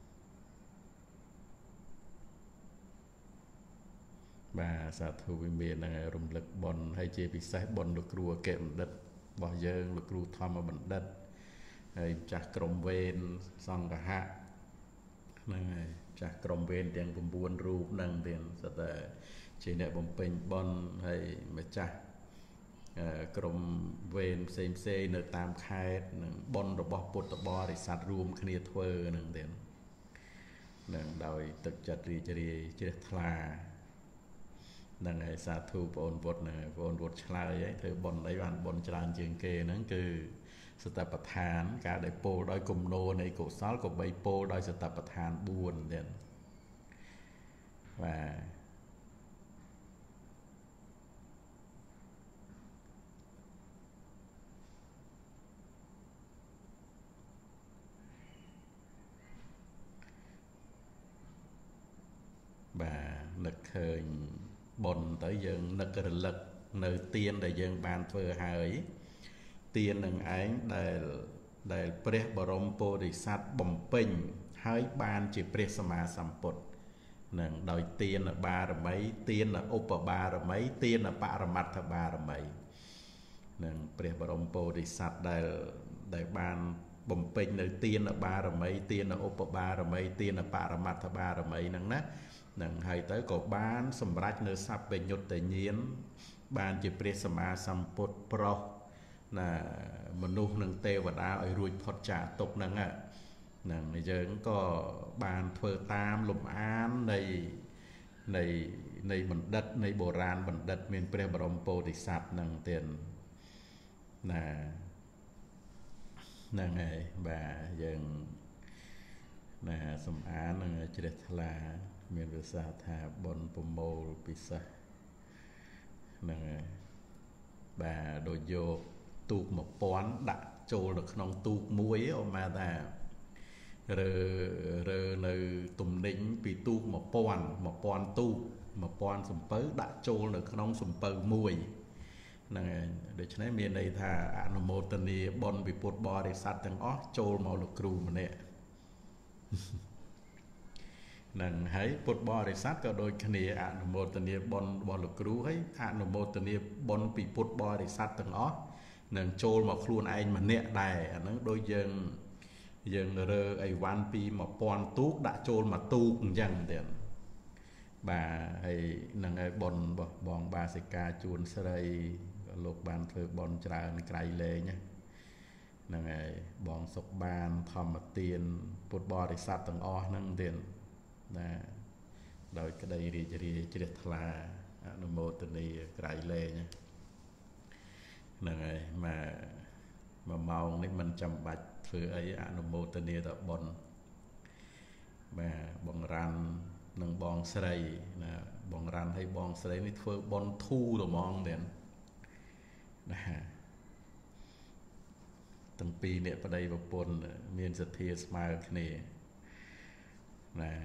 bà sa thu vi miền là rung lực bòn hay chế bị sai bòn lực rùa kẹm đất bỏ dơ lực rùa thom ở bẩn đất hay chặt crom ven xong cả hạ này chặt crom ven tiếng bùm buồn rùa nâng tiền rất chỉ để bùm pin bòn hay mà chặt crom ven xem nơi tam khai bòn rồi bỏ bột bỏ để sạt rùm khnia thưa nâng tiền nâng đòi thực chặt đi chơi thàนั่งไอ้สาธุปนบทเนี่ยปนบทชลายไอ้เธอบนไอ้วันบนจานเจียงเกนั่นคือสตปทานการได้โปได้กลมโนในกุศลกับใบโปได้สตปทานบุญเด่นvà lực khơi bồn tới dân nực lực nơi tiên để dân bàn phơi hời tiên nâng ánh để pre barom po để sát bầm pin hỡi ban chỉ pre sama samput nâng đòi tiên là ba rồi mấy tiên là upa ba rồi mấy tiên là paramatha ba rồi mấy nâng pre barom po để sát để ban bầm pin nơi tiên là ba rồi mấy tiên là upa ba rồi mấy tiên là paramatha ba rồi mấy nâng nát nâng hay tới có bán sầm rách nơi sắp về nhột tự nhiên ban chỉ pre sama samput pro là mình nuôi nâng tê và đá ở ruồi phật trả tục nâng ạ nâng bây giờ cũng có bàn phơ tam lùm án này mình đất này bồ ran mình đất miền pre barom po thì sạt nâng tiền là nâng này và dần là sầm án nâng chỉ để là miền việt sa thà bon pomo pisa nâng bà đồ vô tuột một pón đã trôi được nông tuột muối ở mà ta rồi nơi tùng đỉnh bị tuột một pon tu một pon sầm pớ đã trôi được nông sầm pớ muối nè để cho nên miền này thà anh một tuần đi bon bị bột bò để sát từng ó trôi màu lục cừu mà nè nâng hãy bột bò để sát cả đôi khi anh một tuần đi bon lục cừu ấy anh một tuần đi bon bị bột bò để sát từng ó nâng trôi mà khuôn anh mà nè đài nó đôi dân rơ ai van pi mà pon tuốt đã trôi mà tu cũng dần tiền bà hay nâng ai bon bà sẽ ca chuồn sợi លោកបានធ្វើបនច្រើនក្រៃលែងហ្នឹងហើយបងសុកបានធម្មទានពុទ្ធបរិស័ទទាំងអស់ហ្នឹងទៀតណាដោយក្តីរីករាយជ្រះថ្លាអនុមោទនីក្រៃលែងហ្នឹងហើយមួយម៉ោងនេះមិនចាំបាច់ធ្វើអីអនុមោទនីតែបនបាទបងរ៉ាន់និងបងស្រីណាបងរ៉ាន់ហើយបងស្រីនេះធ្វើបនធូរត្មងទៀតណាទាំងពីរអ្នកប្តីប្រពន្ធមានសទ្ធាស្មើគ្នាណា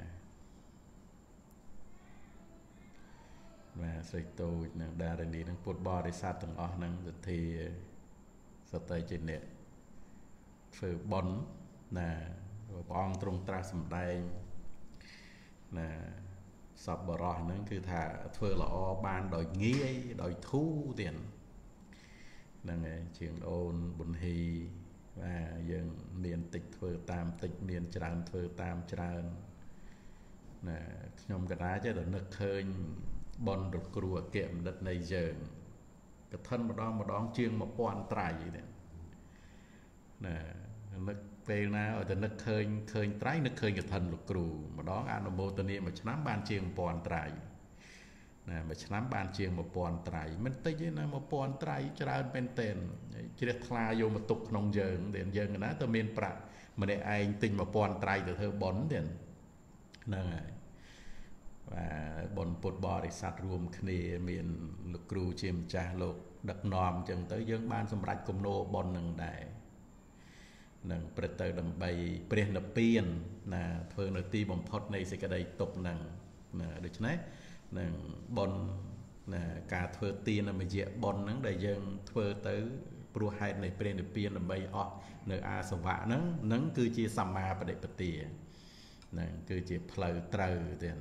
ស្រីតូចនិងដារនីនឹងពុទ្ធបរិស័ទទាំងអស់នឹងសទ្ធាសតេជាអ្នកធ្វើបន់ណាព្រះអង្គទ្រង់ត្រាស់សម្ដែងណាសពបរោះហ្នឹងគឺថាធ្វើល្អបានដោយងាយដោយធូរទៀតហ្នឹងឯងជាងអូនប៊ុនហ៊ីបាទយើងមានតិចធ្វើតាមតិចមានច្រើនធ្វើតាមច្រើនណាខ្ញុំកណាចេះតែនឹកឃើញបនរគ្រូអគ្គបណ្ឌិតនៃយើងកឋិនម្ដងជាង1000ត្រៃនេះណានឹកពេលណាឲ្យតែនឹកឃើញត្រៃនឹកឃើញកឋិនលោកគ្រូម្ដងអនុមោទនាមួយឆ្នាំបានជាង1000ត្រៃណាមួយឆ្នាំបានជាង1000ត្រៃមិនតិចទេណា1000ត្រៃច្រើនមែនទែនជ្រះថ្លាយកមកទុកក្នុងយើងយើងណាទៅមានប្រាក់ម្នាក់ឯងទិញ1000ត្រៃទៅធ្វើបុណ្យទៀតហ្នឹងហើយបាទបុណ្យពុទ្ធបរិស័ទរួមគ្នាមានលោកគ្រូជាម្ចាស់លោកដឹកនាំអញ្ចឹងទៅយើងបានសម្រេចគំនោបុណ្យនឹងដែរនឹងព្រឹត្តទៅដើម្បីព្រះនិព្វានណាធ្វើនៅទីបំផុតនៃសេចក្តីទុក្ខហ្នឹងណាដូច្នេះនឹងបុណ្យណាការធ្វើទានមយៈបុណ្យហ្នឹងដែលយើងធ្វើទៅព្រោះហេតុនៃព្រះនិព្វានដើម្បីអស់នៅអាសវៈហ្នឹងគឺជាសម្មាបដិបទាហ្នឹងគឺជាផ្លូវត្រូវទៀត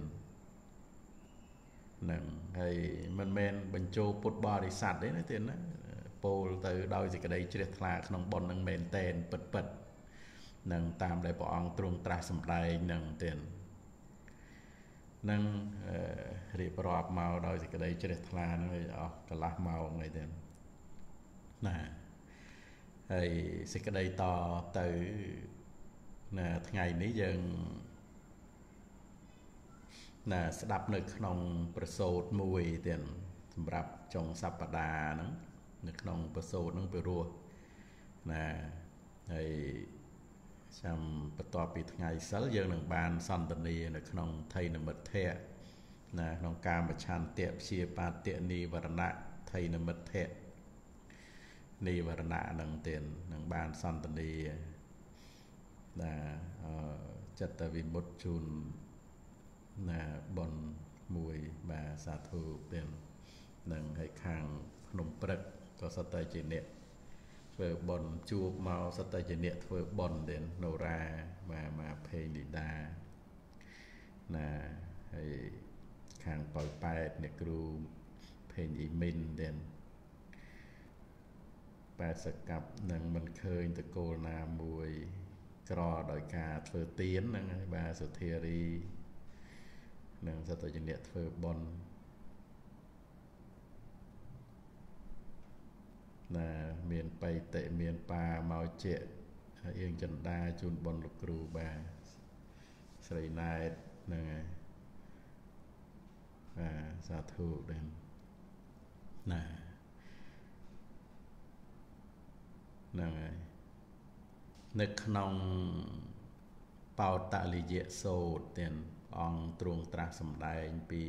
ហ្នឹងហើយមិនមែនបញ្ចូលពុទ្ធបរិស័ទទេណាទៀតណាពោលទៅដោយសេចក្តីជ្រះថ្លាក្នុងបុណ្យនឹងមែនតែនពិតនឹងតាមដែលព្រះអង្គទ្រង់ត្រាស់សម្ដែងនឹងទៀតនឹងរៀបរាប់មកដោយសេចក្តីជ្រះថ្លានឹងអស់កន្លះម៉ោងអីទៀតណាហើយសេចក្តីតទៅណាថ្ងៃនេះយើងណាស្ដាប់នៅក្នុងប្រសូតមួយទៀតសម្រាប់ចុងសប្តាហ៍ហ្នឹងនៅក្នុងប្រសូតហ្នឹងពីរោះណាហើយចាំបន្ទាប់ពីថ្ងៃសិលយើងនឹងបានសន្ទនានៅក្នុងថៃនិមិត្តៈណាក្នុងកាមឆន្ទៈព្យាបាទៈនិវរណៈថៃនិមិត្តៈនិវរណៈហ្នឹងទៀតនឹងបានសន្ទនាណាចិត្តវិមុតជូនណាបនមួយបាទសាធុទៀតនឹងឲ្យខាងភ្នំព្រឹកក៏សតតែជាអ្នកធ្វើបនជួបមកសតតែជាអ្នកធ្វើបនទៀតនរ៉ាមកភេងលីដាណាហើយខាងប៉ោយប៉ែតអ្នកគ្រូភេងអ៊ីមីនទៀត80កាប់នឹងមិនឃើញតកូលណាមួយក្រដោយការធ្វើទៀនហ្នឹងហើយបាទសុធារីនឹងសតជាអ្នកធ្វើបនណាមានបៃតិមានប៉ាមកជាហើយអៀងចន្ទាជូនបនលោកគ្រូបាទស្រីណែតហ្នឹងហើយបាទសាធុដែរណាហ្នឹងហើយនៅក្នុងបោតលិយៈសូត្រទៀតអង្គទ្រង់ត្រាស់សម្ដែងពី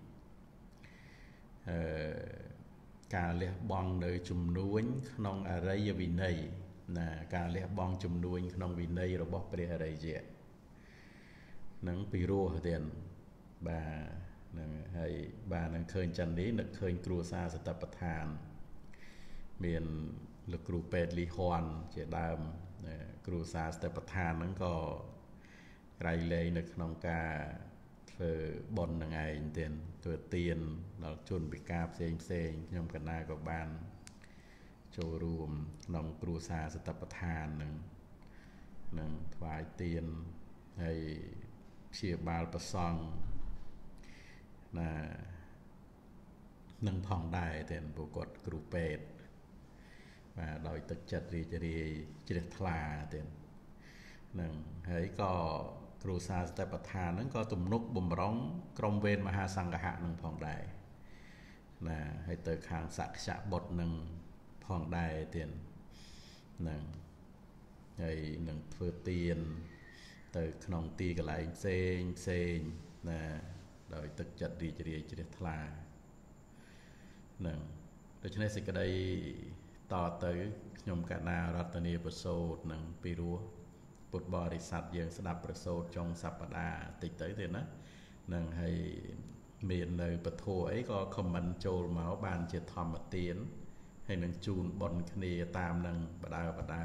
ការលះបង់នៅជំនួញក្នុងអរិយវិន័យណាការលះបង់ជំនួញក្នុងវិន័យរបស់ព្រះអរិយៈនឹងពីរោះទៀតបាទនឹងហើយបាទនឹងឃើញចិននេះនឹកឃើញគ្រួសារសតបដ្ឋានមានលោកគ្រូពេទ្យលីហ៊ន់ជាដើមគ្រួសារសតបដ្ឋានហ្នឹងក៏ក្រៃលែងនៅក្នុងការធ្វើបុណ្យនឹងឯងទៀតធ្វើទានដល់ជនពិការផ្សេងខ្ញុំកណាក៏បានចូលរួមក្នុងគ្រួសារសតបដ្ឋាននឹងថ្វាយទានហើយព្យាបាលប្រសង់ណានឹងផងដែរទាំងពួកគាត់គ្រូពេទ្យបាទដោយទឹកចិត្តរីករាយជ្រះថ្លាទៀតនឹងហើយក៏គ្រូសាស្ត្របឋានហ្នឹងក៏ទំនុកបំរុងក្រុមវេនមហាសង្ឃៈនឹងផងដែរណាហើយទៅខាងសក្យបុត្រនឹងផងដែរទៀតនឹងហើយនឹងធ្វើទានទៅក្នុងទីកន្លែងផ្សេងណាដោយទឹកចិត្តរីករាយជ្រះថ្លានឹងដូច្នេះសេចក្តីតទៅខ្ញុំកណារតនាប្រសូតនឹងពីរោះពុទ្ធបរិស័ទយើងស្ដាប់ប្រសូតចុងសប្តាហ៍តិចទៅទៀតណានឹងហើយមាននៅពធអីក៏ខមមិនចូលមកបានជាធម្មទានហើយនឹងជូនបុណ្យគ្នាតាមនឹងបដើ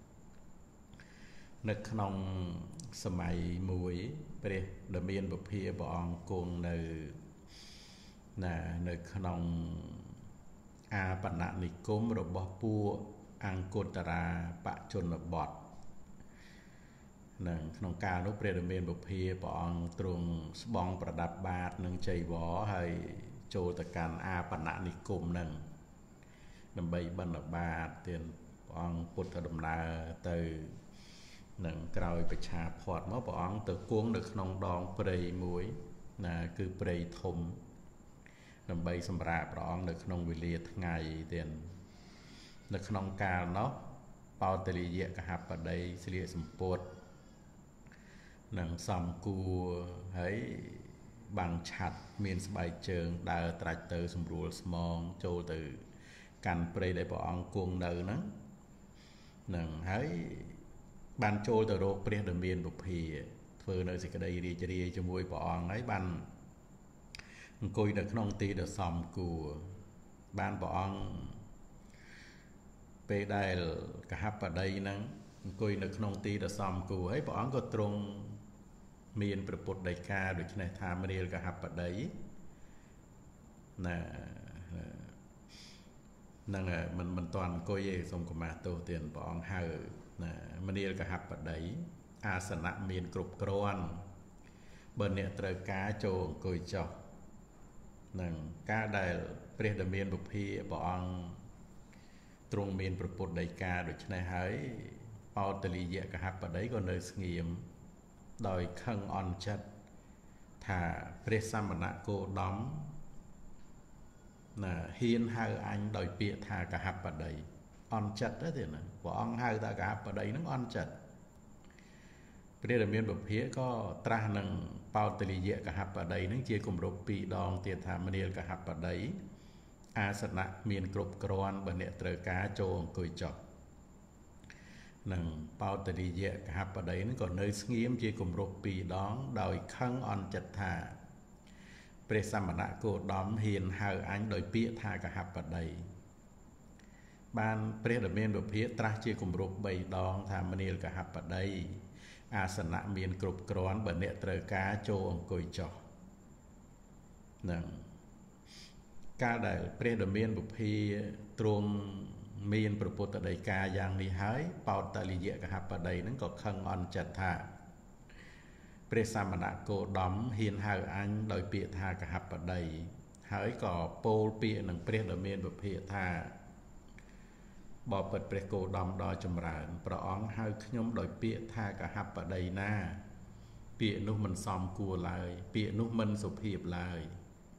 នៅក្នុងសម័យមួយព្រះដ៏មានពភាព្រះអង្គគង់នៅក្នុងអាបណនិគមរបស់ពួកអង្គតរាបជនបទនឹងក្នុងកាលនោះព្រះដ៏មានពភាព្រះអង្គទ្រង់ស្បង់ប្រដាប់បាតនឹងចីវរហើយចូលទៅកាន់អាបណនិគមនឹងដើម្បីបិណ្ឌបាតទានព្រះអង្គពុទ្ធដំណើរទៅនឹងក្រោយប្រឆាផាត់មកព្រះអង្គទៅគង់នៅក្នុងដងព្រៃមួយណាគឺព្រៃធំដើម្បីសម្រាប់ព្រះអង្គនៅក្នុងវេលាថ្ងៃទៀតនៅក្នុងកាលនោះបោតលិយៈកហបតីស្លៀកសម្ពុតនឹងសំគួរហើយបាំងឆាត់មានស្បែកជើងដើរត្រាច់ទៅសម្រួលស្មងចូលទៅកាន់ព្រៃដែលព្រះអង្គគង់នៅហ្នឹងនឹងហើយបានចូលទៅរកព្រះដ៏មានពុភាធ្វើនៅសេចក្តីរីករាយជាមួយព្រះអង្គហើយបានអង្គុយនៅក្នុងទីដ៏សមគួរបានព្រះអង្គពេលដែលកហបតីហ្នឹងអង្គុយនៅក្នុងទីដ៏សមគួរហើយព្រះអង្គក៏ទ្រង់មានព្រះពុទ្ធដីកាដូច្នេះថាមនាលកហបតីណានឹងមិនតាន់អង្គុយទេសូមកម្មាទោសទៀតព្រះអង្គហៅណាមនាលកហបតីអាសនៈមានគ្រប់គ្រាន់បើអ្នកត្រូវការចូលអង្គុយចុះនឹងការដែលព្រះដ៏មានពុភាព្រះអង្គទ្រង់មានព្រះពុទ្ធដីកាដូច្នេះហើយបោតលិយៈកហបតីក៏នៅស្ងៀមដោយខឹងអន់ចិត្តថាព្រះសមណគោតមណាហ៊ានហៅអញដោយពាក្យថាកហបតីអន់ចិត្តទេណាព្រះអង្គហៅថាកហបតីហ្នឹងអន់ចិត្តព្រះរាមាពុភាក៏ត្រាស់នឹងបោតលិយៈកហបតីហ្នឹងជាគម្រប់2ដងទៀតថាមនាលកហបតីអាសនៈមានគ្រប់គ្រាន់បើអ្នកត្រូវការចូលអង្គុយចុះនឹងបោតលិយៈកហបតីហ្នឹងក៏នៅស្ងៀមជាគម្រប់2ដងដោយខឹងអន់ចិត្តថាព្រះសមណគោតមហ៊ានហៅអញដោយពាក្យថាកហបតីបានព្រះដ៏មានពុភាត្រាស់ជាគម្រប់3ដងថាមនាលកហបតីអាសនៈមានគ្រប់គ្រាន់បើអ្នកត្រូវការចូលអង្គុយចុះនឹងកាលដែលព្រះដ៏មានពុភាទ្រង់មានព្រះពុទ្ធដីកាយ៉ាងនេះហើយបោតលិយៈកហបតីហ្នឹងក៏ខឹងអន់ចិត្តថាព្រះសមណគោតមហ៊ានហៅអញដោយពាក្យថាកហបតីហើយក៏ពោលពាក្យនឹងព្រះដ៏មានពុភាថាបបិទ្ធព្រះគោតមដ៏ចម្រើនព្រះអង្គហៅខ្ញុំដោយពាក្យថាកហបតីណាពាក្យនោះមិនសមគួរឡើយពាក្យនោះមិនសុភាពឡើយ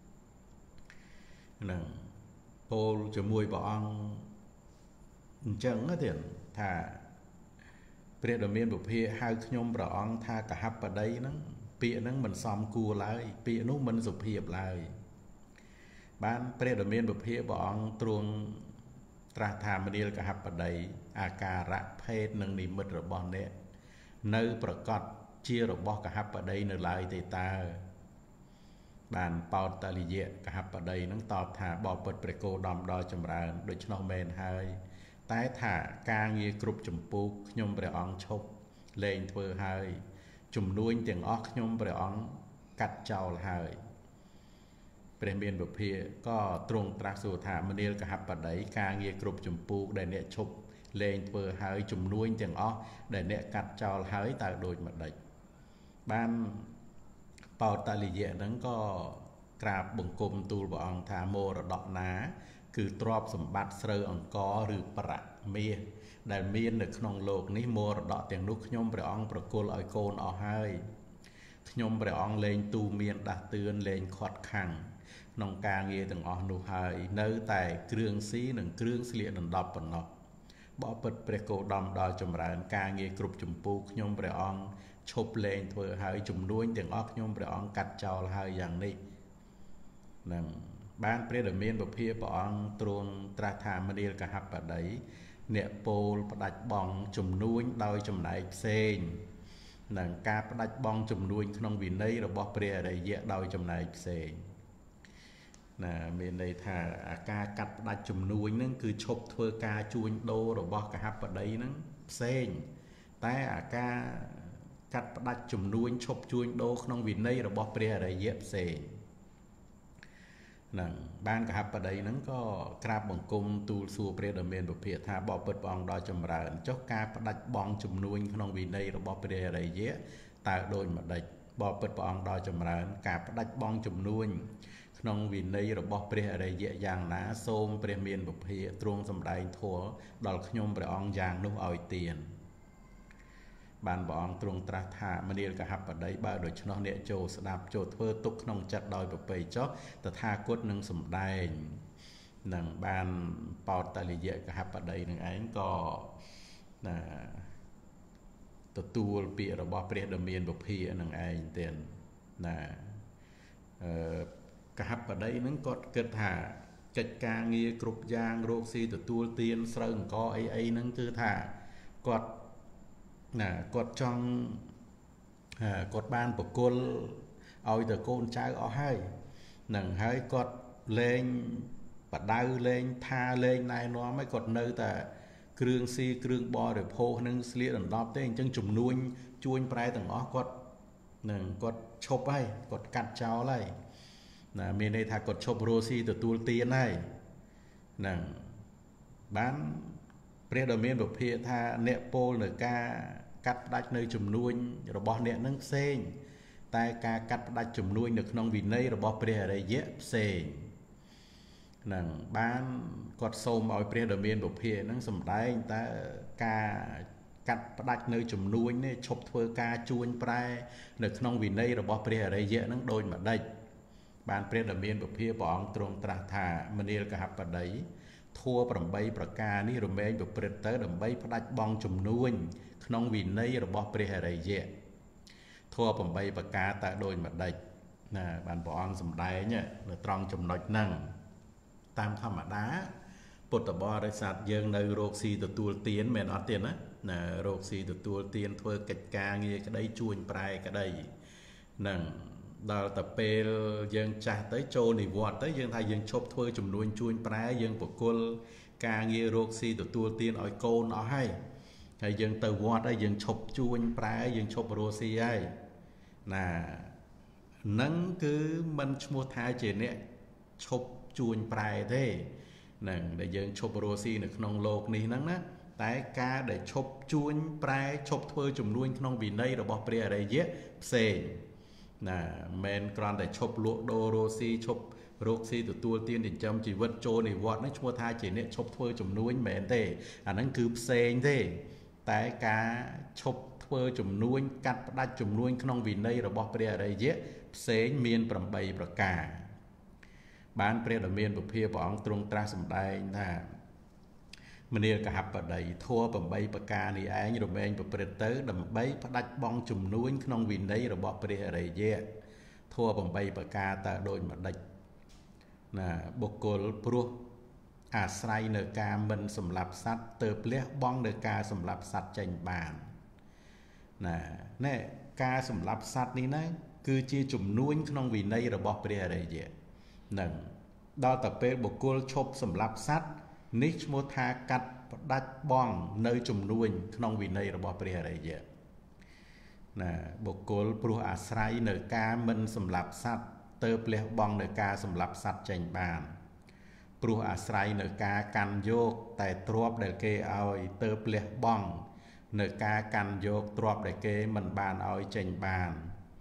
នឹងពោលជាមួយព្រះអង្គអញ្ចឹងទៀតថាព្រះដ៏មានពុភាហៅខ្ញុំព្រះអង្គថាកហបតីហ្នឹងពាក្យហ្នឹងមិនសមគួរឡើយពាក្យនោះមិនសុភាពឡើយបានព្រះដ៏មានពុភាព្រះអង្គទ្រង់ត្រាស់ថាមនាលកហបតីអាការៈភេទនិងនិមិត្តរបស់អ្នកនៅប្រកបជារបស់កហបតីនៅឡើយទេតើបានបោតលិយៈកហបតីនឹងតបថាបបិទ្ធព្រះគោតមដ៏ចម្រើនដូច្នោះមែនហើយតែថាការងារគ្រប់ចម្ពោះខ្ញុំព្រះអង្គឈប់លែងធ្វើហើយជំនួញទាំងអស់ខ្ញុំព្រះអង្គកាត់ចោលហើយព្រះមានពុភាក៏ទ្រង់ត្រាស់សួរថាមនាលកហបតីការងារគ្រប់ចម្ពោះដែលអ្នកឈប់លែងធ្វើហើយជំនួញទាំងអស់ដែលអ្នកកាត់ចោលហើយតើដូចម្ដេចបានបោតលិយៈហ្នឹងក៏ក្រាបបង្គំទូលព្រះអង្គថាមរតកណាគឺទ្រព្យសម្បត្តិស្រូវអង្ករឬប្រាក់មាសដែលមាននៅក្នុងโลกនេះមរតកទាំងនោះខ្ញុំព្រះអង្គប្រគល់ឲ្យកូនអស់ហើយខ្ញុំព្រះអង្គលែងទូមានដាស់តឿនលែងខាត់ខាំងក្នុងការងារទាំងអស់នោះហើយនៅតែគ្រឿងស៊ីនិងគ្រឿងស្លៀកដណ្ដប់ប៉ុណ្ណោះបបិទ្ធព្រះគោដមដល់ចម្រើនការងារគ្រប់ចម្ពោះខ្ញុំព្រះអង្គឈប់លែងធ្វើហើយជំនួញទាំងអស់ខ្ញុំព្រះអង្គកាត់ចោលហើយយ៉ាងនេះនឹងបានព្រះដ៏មានពភាព្រះអង្គទ្រង់ត្រាស់ថាមនាលកហបតីអ្នកពោលផ្ដាច់បងជំនួញដោយចំណែកផ្សេងនឹងការផ្ដាច់បងជំនួញក្នុងវិន័យរបស់ព្រះអរិយៈដោយចំណែកផ្សេងណាមានន័យថាការកាត់ផ្ដាច់ជំនួញហ្នឹងគឺឈប់ធ្វើការជួញដូររបស់កហបតីហ្នឹងផ្សេងតែការកាត់ផ្ដាច់ជំនួញឈប់ជួញដូរក្នុងវិន័យរបស់ព្រះអរិយៈផ្សេងនឹងបានកហបតីហ្នឹងក៏ក្រាបបង្គំទូលសួរព្រះដ៏មានពភាថាបបិទ្ធព្រះអង្គដ៏ចម្រើនចុះការផ្ដាច់បងជំនួញក្នុងវិន័យរបស់ព្រះអរិយៈតើដូចម្ដេចបបិទ្ធព្រះអង្គដ៏ចម្រើនការផ្ដាច់បងជំនួញក្នុងវិន័យរបស់ព្រះអរិយៈយ៉ាងណាសូមព្រះមានពភាទ្រង់សម្ដែងធម៌ដល់ខ្ញុំព្រះអង្គយ៉ាងនោះឲ្យទានបានព្រះអង្គទ្រង់ត្រាស់ថាមនាលកហបតីបើដូច្នោះអ្នកចូលស្ដាប់ចូលធ្វើទុកក្នុងចិត្តដោយប្រពៃចុះតថាគតនឹងសម្ដែងនឹងបានបោតតលិយៈកហបតីនឹងឯងក៏ទទួលពាក្យរបស់ព្រះដ៏មានពភានឹងឯងទៀតណាកហបតីនឹងគាត់គិតថាកិច្ចការងារគ្រប់យ៉ាងរកស៊ីទទួលទានស្រូវអង្ករអីហ្នឹងគឺថាគាត់ចង់គាត់បានបកុលឲ្យទៅកូនចៅអស់ហើយនឹងហើយគាត់លែងបដៅលែងថាលែងណែនាំឲ្យគាត់នៅតែគ្រឿងស៊ីគ្រឿងបរិភោគនឹងស្លៀកដណ្ដប់ទេអញ្ចឹងជំនួញជួញប្រែទាំងអស់គាត់ឈប់ហើយគាត់កាត់ចោលហើយណាមានន័យថាគាត់ឈប់រស់ស៊ីទទួលទានហើយនឹងបានព្រះដ៏មានពភាថាអ្នកពោលនៅការកាត់ផ្ដាច់នៅជំនួញរបស់អ្នកនឹងផ្សេងតែការកាត់ផ្ដាច់ជំនួញនៅក្នុងវិន័យរបស់ព្រះអរិយៈផ្សេងនឹងបានគាត់សូមឲ្យព្រះដ៏មានពភានឹងសម្ដែងតើការកាត់ផ្ដាច់នៅជំនួញនេះឈប់ធ្វើការជួញប្រែនៅក្នុងវិន័យរបស់ព្រះអរិយៈនឹងដូចម្ដេចបានព្រះដ៏មានពភាព្រះអង្គទ្រង់ត្រាស់ថាមនាលកហបតីធัว8ប្រការនេះរមែងប្រព្រឹត្តទៅដើម្បីផ្ដាច់បងជំនួញក្នុងវិន័យរបស់ព្រះអរិយៈធัว8ប្រការតើដូចម្ដេចណាបានព្រះអង្គសម្ដែងនៅត្រង់ចំណុចហ្នឹងតាមធម្មតាពុទ្ធបរិស័ទយើងនៅរកស៊ីទទួលទានមែនអត់ទេណារកស៊ីទទួលទានធ្វើកិច្ចការងារក្តីជួញប្រែក្តីនឹងដល់តែពេលយើងចាស់ទៅចូលនិវត្តន៍ទៅយើងថាយើងឈប់ធ្វើជំនួញជួញប្រែយើងបកុលការងាររកស៊ីទទួលទានឲ្យកូនអស់ហើយយើងទៅវត្តហើយយើងឈប់ជួញប្រែយើងឈប់រកស៊ីហើយណានឹងគឺមិនឈ្មោះថាជាអ្នកឈប់ជួញប្រែទេនឹងដែលយើងឈប់រកស៊ីនៅក្នុងโลกនេះហ្នឹងណាតែការដែលឈប់ជួញប្រែឈប់ធ្វើជំនួញក្នុងវិន័យរបស់ព្រះអរិយៈផ្សេងណាមិនគ្រាន់តែឈប់លក់ដូររកស៊ីឈប់រកស៊ីទទួលទានចិញ្ចឹមជីវិតចូលនិវត្តន៍នេះឈ្មោះថាជាអ្នកឈប់ធ្វើជំនួញមិនមែនទេអាហ្នឹងគឺផ្សេងទេតែការឈប់ធ្វើជំនួញកាត់ផ្ដាច់ជំនួញក្នុងវិន័យរបស់ព្រះអរិយៈផ្សេងមាន8ប្រការបានព្រះដ៏មានពភាព្រះអង្គទ្រង់ត្រាស់សម្ដែងថាមនាលកហបតីធัว8ប្រការនេះឯងរមែងប្រព្រឹត្តទៅដើម្បីផ្ដាច់បងជំនួញក្នុងវិន័យរបស់ព្រះអរិយៈធัว8ប្រការតើដូចម្ដេចណាបុគ្គលព្រោះអាស្រ័យនៅការមិនសម្លាប់សត្វទើបលះបង់នៅការសម្លាប់សត្វចេញបានណែការសម្លាប់សត្វនេះណាគឺជាជំនួញក្នុងវិន័យរបស់ព្រះអរិយៈនឹងដល់តែពេលបុគ្គលឈប់សម្លាប់សត្វនេះឈ្មោះថាកាត់ផ្ដាច់បងនៅជំនួញក្នុងវិន័យរបស់ព្រះអរិយៈណាបុគ្គលព្រោះអាស្រ័យនៅការមិនសម្លាប់សត្វទើបលះបង់នៅការសម្លាប់សត្វចេញបានព្រោះអាស្រ័យនៅការកាន់យកតែទ្រព្យដែលគេឲ្យទើបលះបង់នៅការកាន់យកទ្រព្យដែលគេមិនបានឲ្យចេញបាន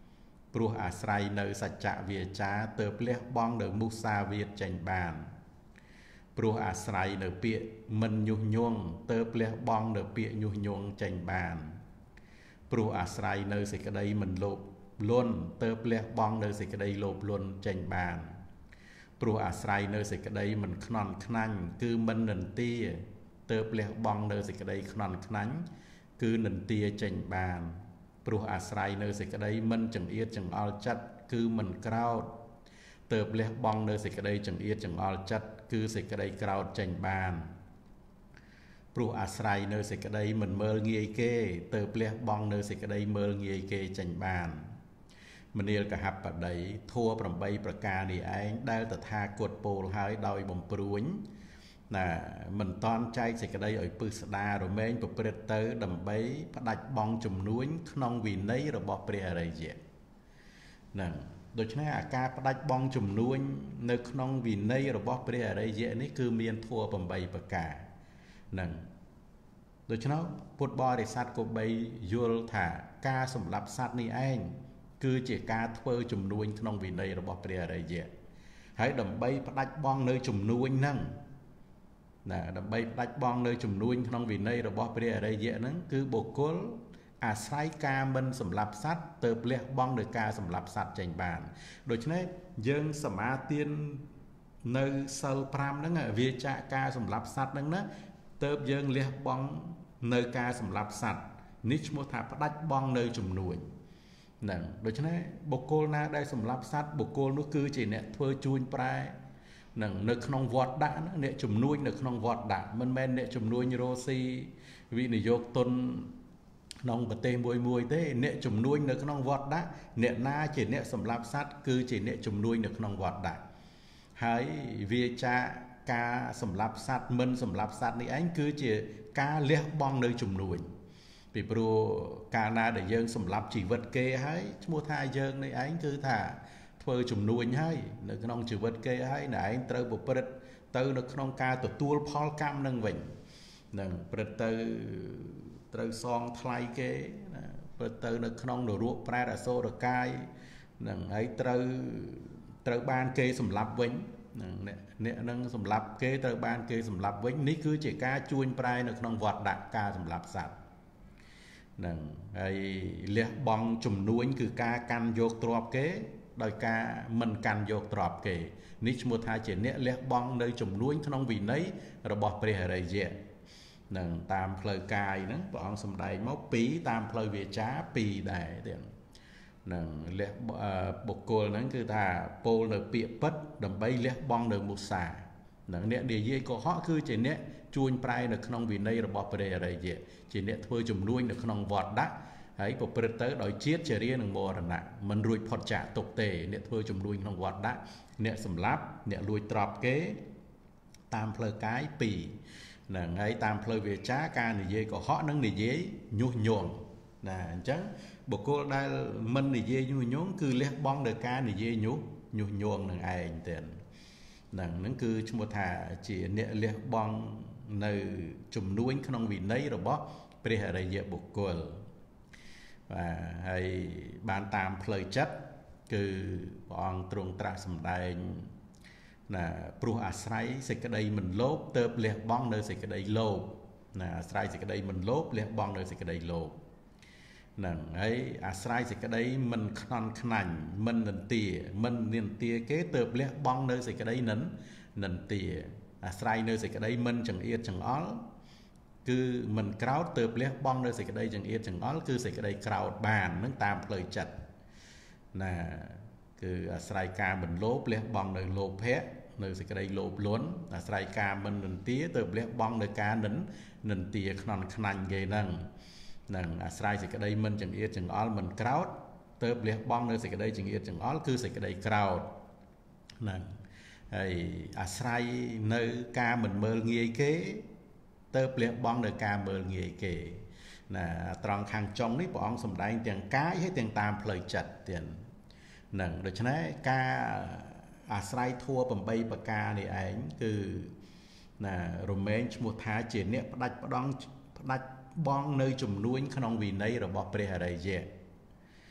ព្រោះអាស្រ័យនៅសច្ចៈវាចាទើបលះបង់នៅមុសាវាទចេញបានព្រោះអាស្រ័យនៅពាក្យមិនញុះញង់ទើបលះបង់នៅពាក្យញុះញង់ចេញបានព្រោះអាស្រ័យនៅសេចក្តីមិនលោភលន់ទើបលះបង់នៅសេចក្តីលោភលន់ចេញបានព្រោះអាស្រ័យនៅសេចក្តីមិនខ្នន់ខ្នាញ់គឺមិននិន្ទាទើបលះបង់នៅសេចក្តីខ្នន់ខ្នាញ់គឺនិន្ទាចេញបានព្រោះអាស្រ័យនៅសេចក្តីមិនចង្អៀតចង្អល់ចិត្តគឺមិនក្រោធទើបលះបង់នៅសេចក្តីចង្អៀតចង្អល់ចិត្តគឺសេចក្តីក្រោធចេញបានព្រោះអាស្រ័យនៅសេចក្តីមិនមើលងាយគេទើបលះបង់នៅសេចក្តីមើលងាយគេចេញបានមនាលកហបតីធัว8ប្រការនេះឯងដែលតថាគតពោលហើយដោយបំព្រួញណាមិនតន់ចែកសេចក្តីឲ្យពឹសស្ដារមែងប្រព្រឹត្តទៅដើម្បីផ្ដាច់បងជំនួញក្នុងវិន័យរបស់ព្រះអរិយៈហ្នឹងដូច្នេះអាការផ្ដាច់បងជំនួញនៅក្នុងវិន័យរបស់ព្រះអរិយៈនេះគឺមានធัว8ប្រការហ្នឹងដូច្នោះពុទ្ធបរិស័ទក៏បីយល់ថាការសម្លាប់សត្វនេះឯងគឺជាការធ្វើជំនួញក្នុងវិន័យរបស់ព្រះអរិយៈហើយដើម្បីផ្ដាច់បងនៅជំនួញហ្នឹងណាដើម្បីផ្ដាច់បងនៅជំនួញក្នុងវិន័យរបស់ព្រះអរិយៈហ្នឹងគឺបុគ្គលអាស្រ័យការមិនសម្លាប់សត្វទៅលះបង់ដោយការសម្លាប់សត្វចេញបានដូច្នេះយើងសមាទាននៅសិល5ហ្នឹងវាចាកការសម្លាប់សត្វហ្នឹងណាទៅយើងលះបង់នៅការសម្លាប់សត្វនេះឈ្មោះថាផ្ដាច់បងនៅជំនួញហ្នឹងដូច្នេះបុគ្គលណាដែលសម្លាប់សត្វបុគ្គលនោះគឺជាអ្នកធ្វើជួញប្រែនឹងនៅក្នុងវត្តដាក់អ្នកជំនួញនៅក្នុងវត្តដាក់មិនមែនអ្នកជំនួញរស់ស៊ីវិនិយោគទុនក្នុងប្រទេសមួយទេអ្នកជំនួញនៅក្នុងវត្តដាក់អ្នកណាជាអ្នកសម្លាប់សត្វគឺជាអ្នកជំនួញនៅក្នុងវត្តដាក់ហើយវាចាការសម្លាប់សត្វមិនសម្លាប់សត្វនេះឯងគឺជាការលះបង់នៅជំនួញពីព្រោះកាលណាដែលយើងសម្លាប់ជីវិតគេហើយឈ្មោះថាយើងនេះឯងគឺថាធ្វើជំនួញហើយនៅក្នុងជីវិតគេហើយអ្នកឯងត្រូវប្រព្រឹត្តទៅនៅក្នុងការទទួលផលកម្មនឹងវិញនឹងព្រឹត្តទៅត្រូវសងថ្លៃគេណាព្រឹត្តទៅនៅក្នុងនរកប្រែតអសូរកាយនឹងហើយត្រូវបានគេសម្លាប់វិញអ្នកនឹងសម្លាប់គេត្រូវបានគេសម្លាប់វិញនេះគឺជាការជួញប្រែនៅក្នុងវត្តដាក់ការសម្លាប់សត្វនឹងហើយលះបង់ជំនួញគឺការកាន់យកទ្រព្យគេដោយការមិនកាន់យកទ្រព្យគេនេះឈ្មោះថាជាអ្នកលះបង់នៅជំនួញក្នុងវិន័យរបស់ព្រះអរិយៈនឹងតាមផ្លូវកាយហ្នឹងព្រះអង្គសម្ដែងមក2តាមផ្លូវវាចា2ដែរទៀតនឹងលះបុគ្គលហ្នឹងគឺថាពោលនៅពាក្យពិតដើម្បីលះបង់នៅមុសានឹងអ្នកនិយាយកុហកគឺជាអ្នកជួញប្រែនៅក្នុងវិន័យរបស់ព្រះអរិយៈជាអ្នកធ្វើជំនួញនៅក្នុងវត្តដាក់ហើយប្រព្រឹត្តទៅដោយជាតិចរិយានិងមរណៈមិនរួចផុតចាកទុកទេអ្នកធ្វើជំនួញក្នុងវត្តដាក់អ្នកសម្លាប់អ្នកលួចទ្រព្យគេតាមផ្លូវកាយ2ហ្នឹងហើយតាមផ្លូវវាចាការនិយាយកុហកនិងនិយាយញុះញង់ណាអញ្ចឹងបុគ្គលដែលមិននិយាយញុះញង់គឺលះបង់ដោយការនិយាយញុះញង់នឹងឯងទៅហ្នឹងគឺឈ្មោះថាជាអ្នកលះបង់នៅជំនួញក្នុងវិន័យរបស់ព្រះអរិយបុគ្គលបាទហើយបានតាមផ្លូវចិត្តគឺព្រះអង្គទ្រង់ត្រាស់សម្ដែងណាព្រោះអាស្រ័យសេចក្តីមិនលោភទៅលះបង់នៅសេចក្តីលោភណាអាស្រ័យសេចក្តីមិនលោភលះបង់នៅសេចក្តីលោភហ្នឹងហើយអាស្រ័យសេចក្តីមិនខ្នន់ខ្នាញ់មិននិន្ទាគេទៅលះបង់នៅសេចក្តីនិន្ទាអាស្រ័យនៅសេចក្តីមិនចង្អៀតចង្អល់គឺមិនក្រោតទៅលះបង់នៅសេចក្តីចង្អៀតចង្អល់គឺសេចក្តីក្រោតបាននឹងតាមផ្លូវចិត្តណាគឺអាស្រ័យការមិនលោភលះបង់នៅលោភៈនៅសេចក្តីលោភលន់អាស្រ័យការមិននិន្ទាទៅលះបង់នៅការនិន្ទាខ្នន់ខ្នាញ់គេហ្នឹងអាស្រ័យសេចក្តីមិនចង្អៀតចង្អល់មិនក្រោតទៅលះបង់នៅសេចក្តីចង្អៀតចង្អល់គឺសេចក្តីក្រោតហ្នឹងហើយអាស្រ័យនៅការមិនមើលងាយគេទៅលះបង់នៅការមើលងាយគេណាត្រង់ខាងចុងនេះព្រះអង្គសម្ដែងទាំងកាយហើយទាំងតាមផ្លូវចិត្តទៀតហ្នឹងដូច្នេះការអាស្រ័យធัว8ប្រការនេះឯងគឺណារមែងឈ្មោះថាជាអ្នកផ្ដាច់បងនៅជំនួញក្នុងវិន័យរបស់ព្រះអរិយៈ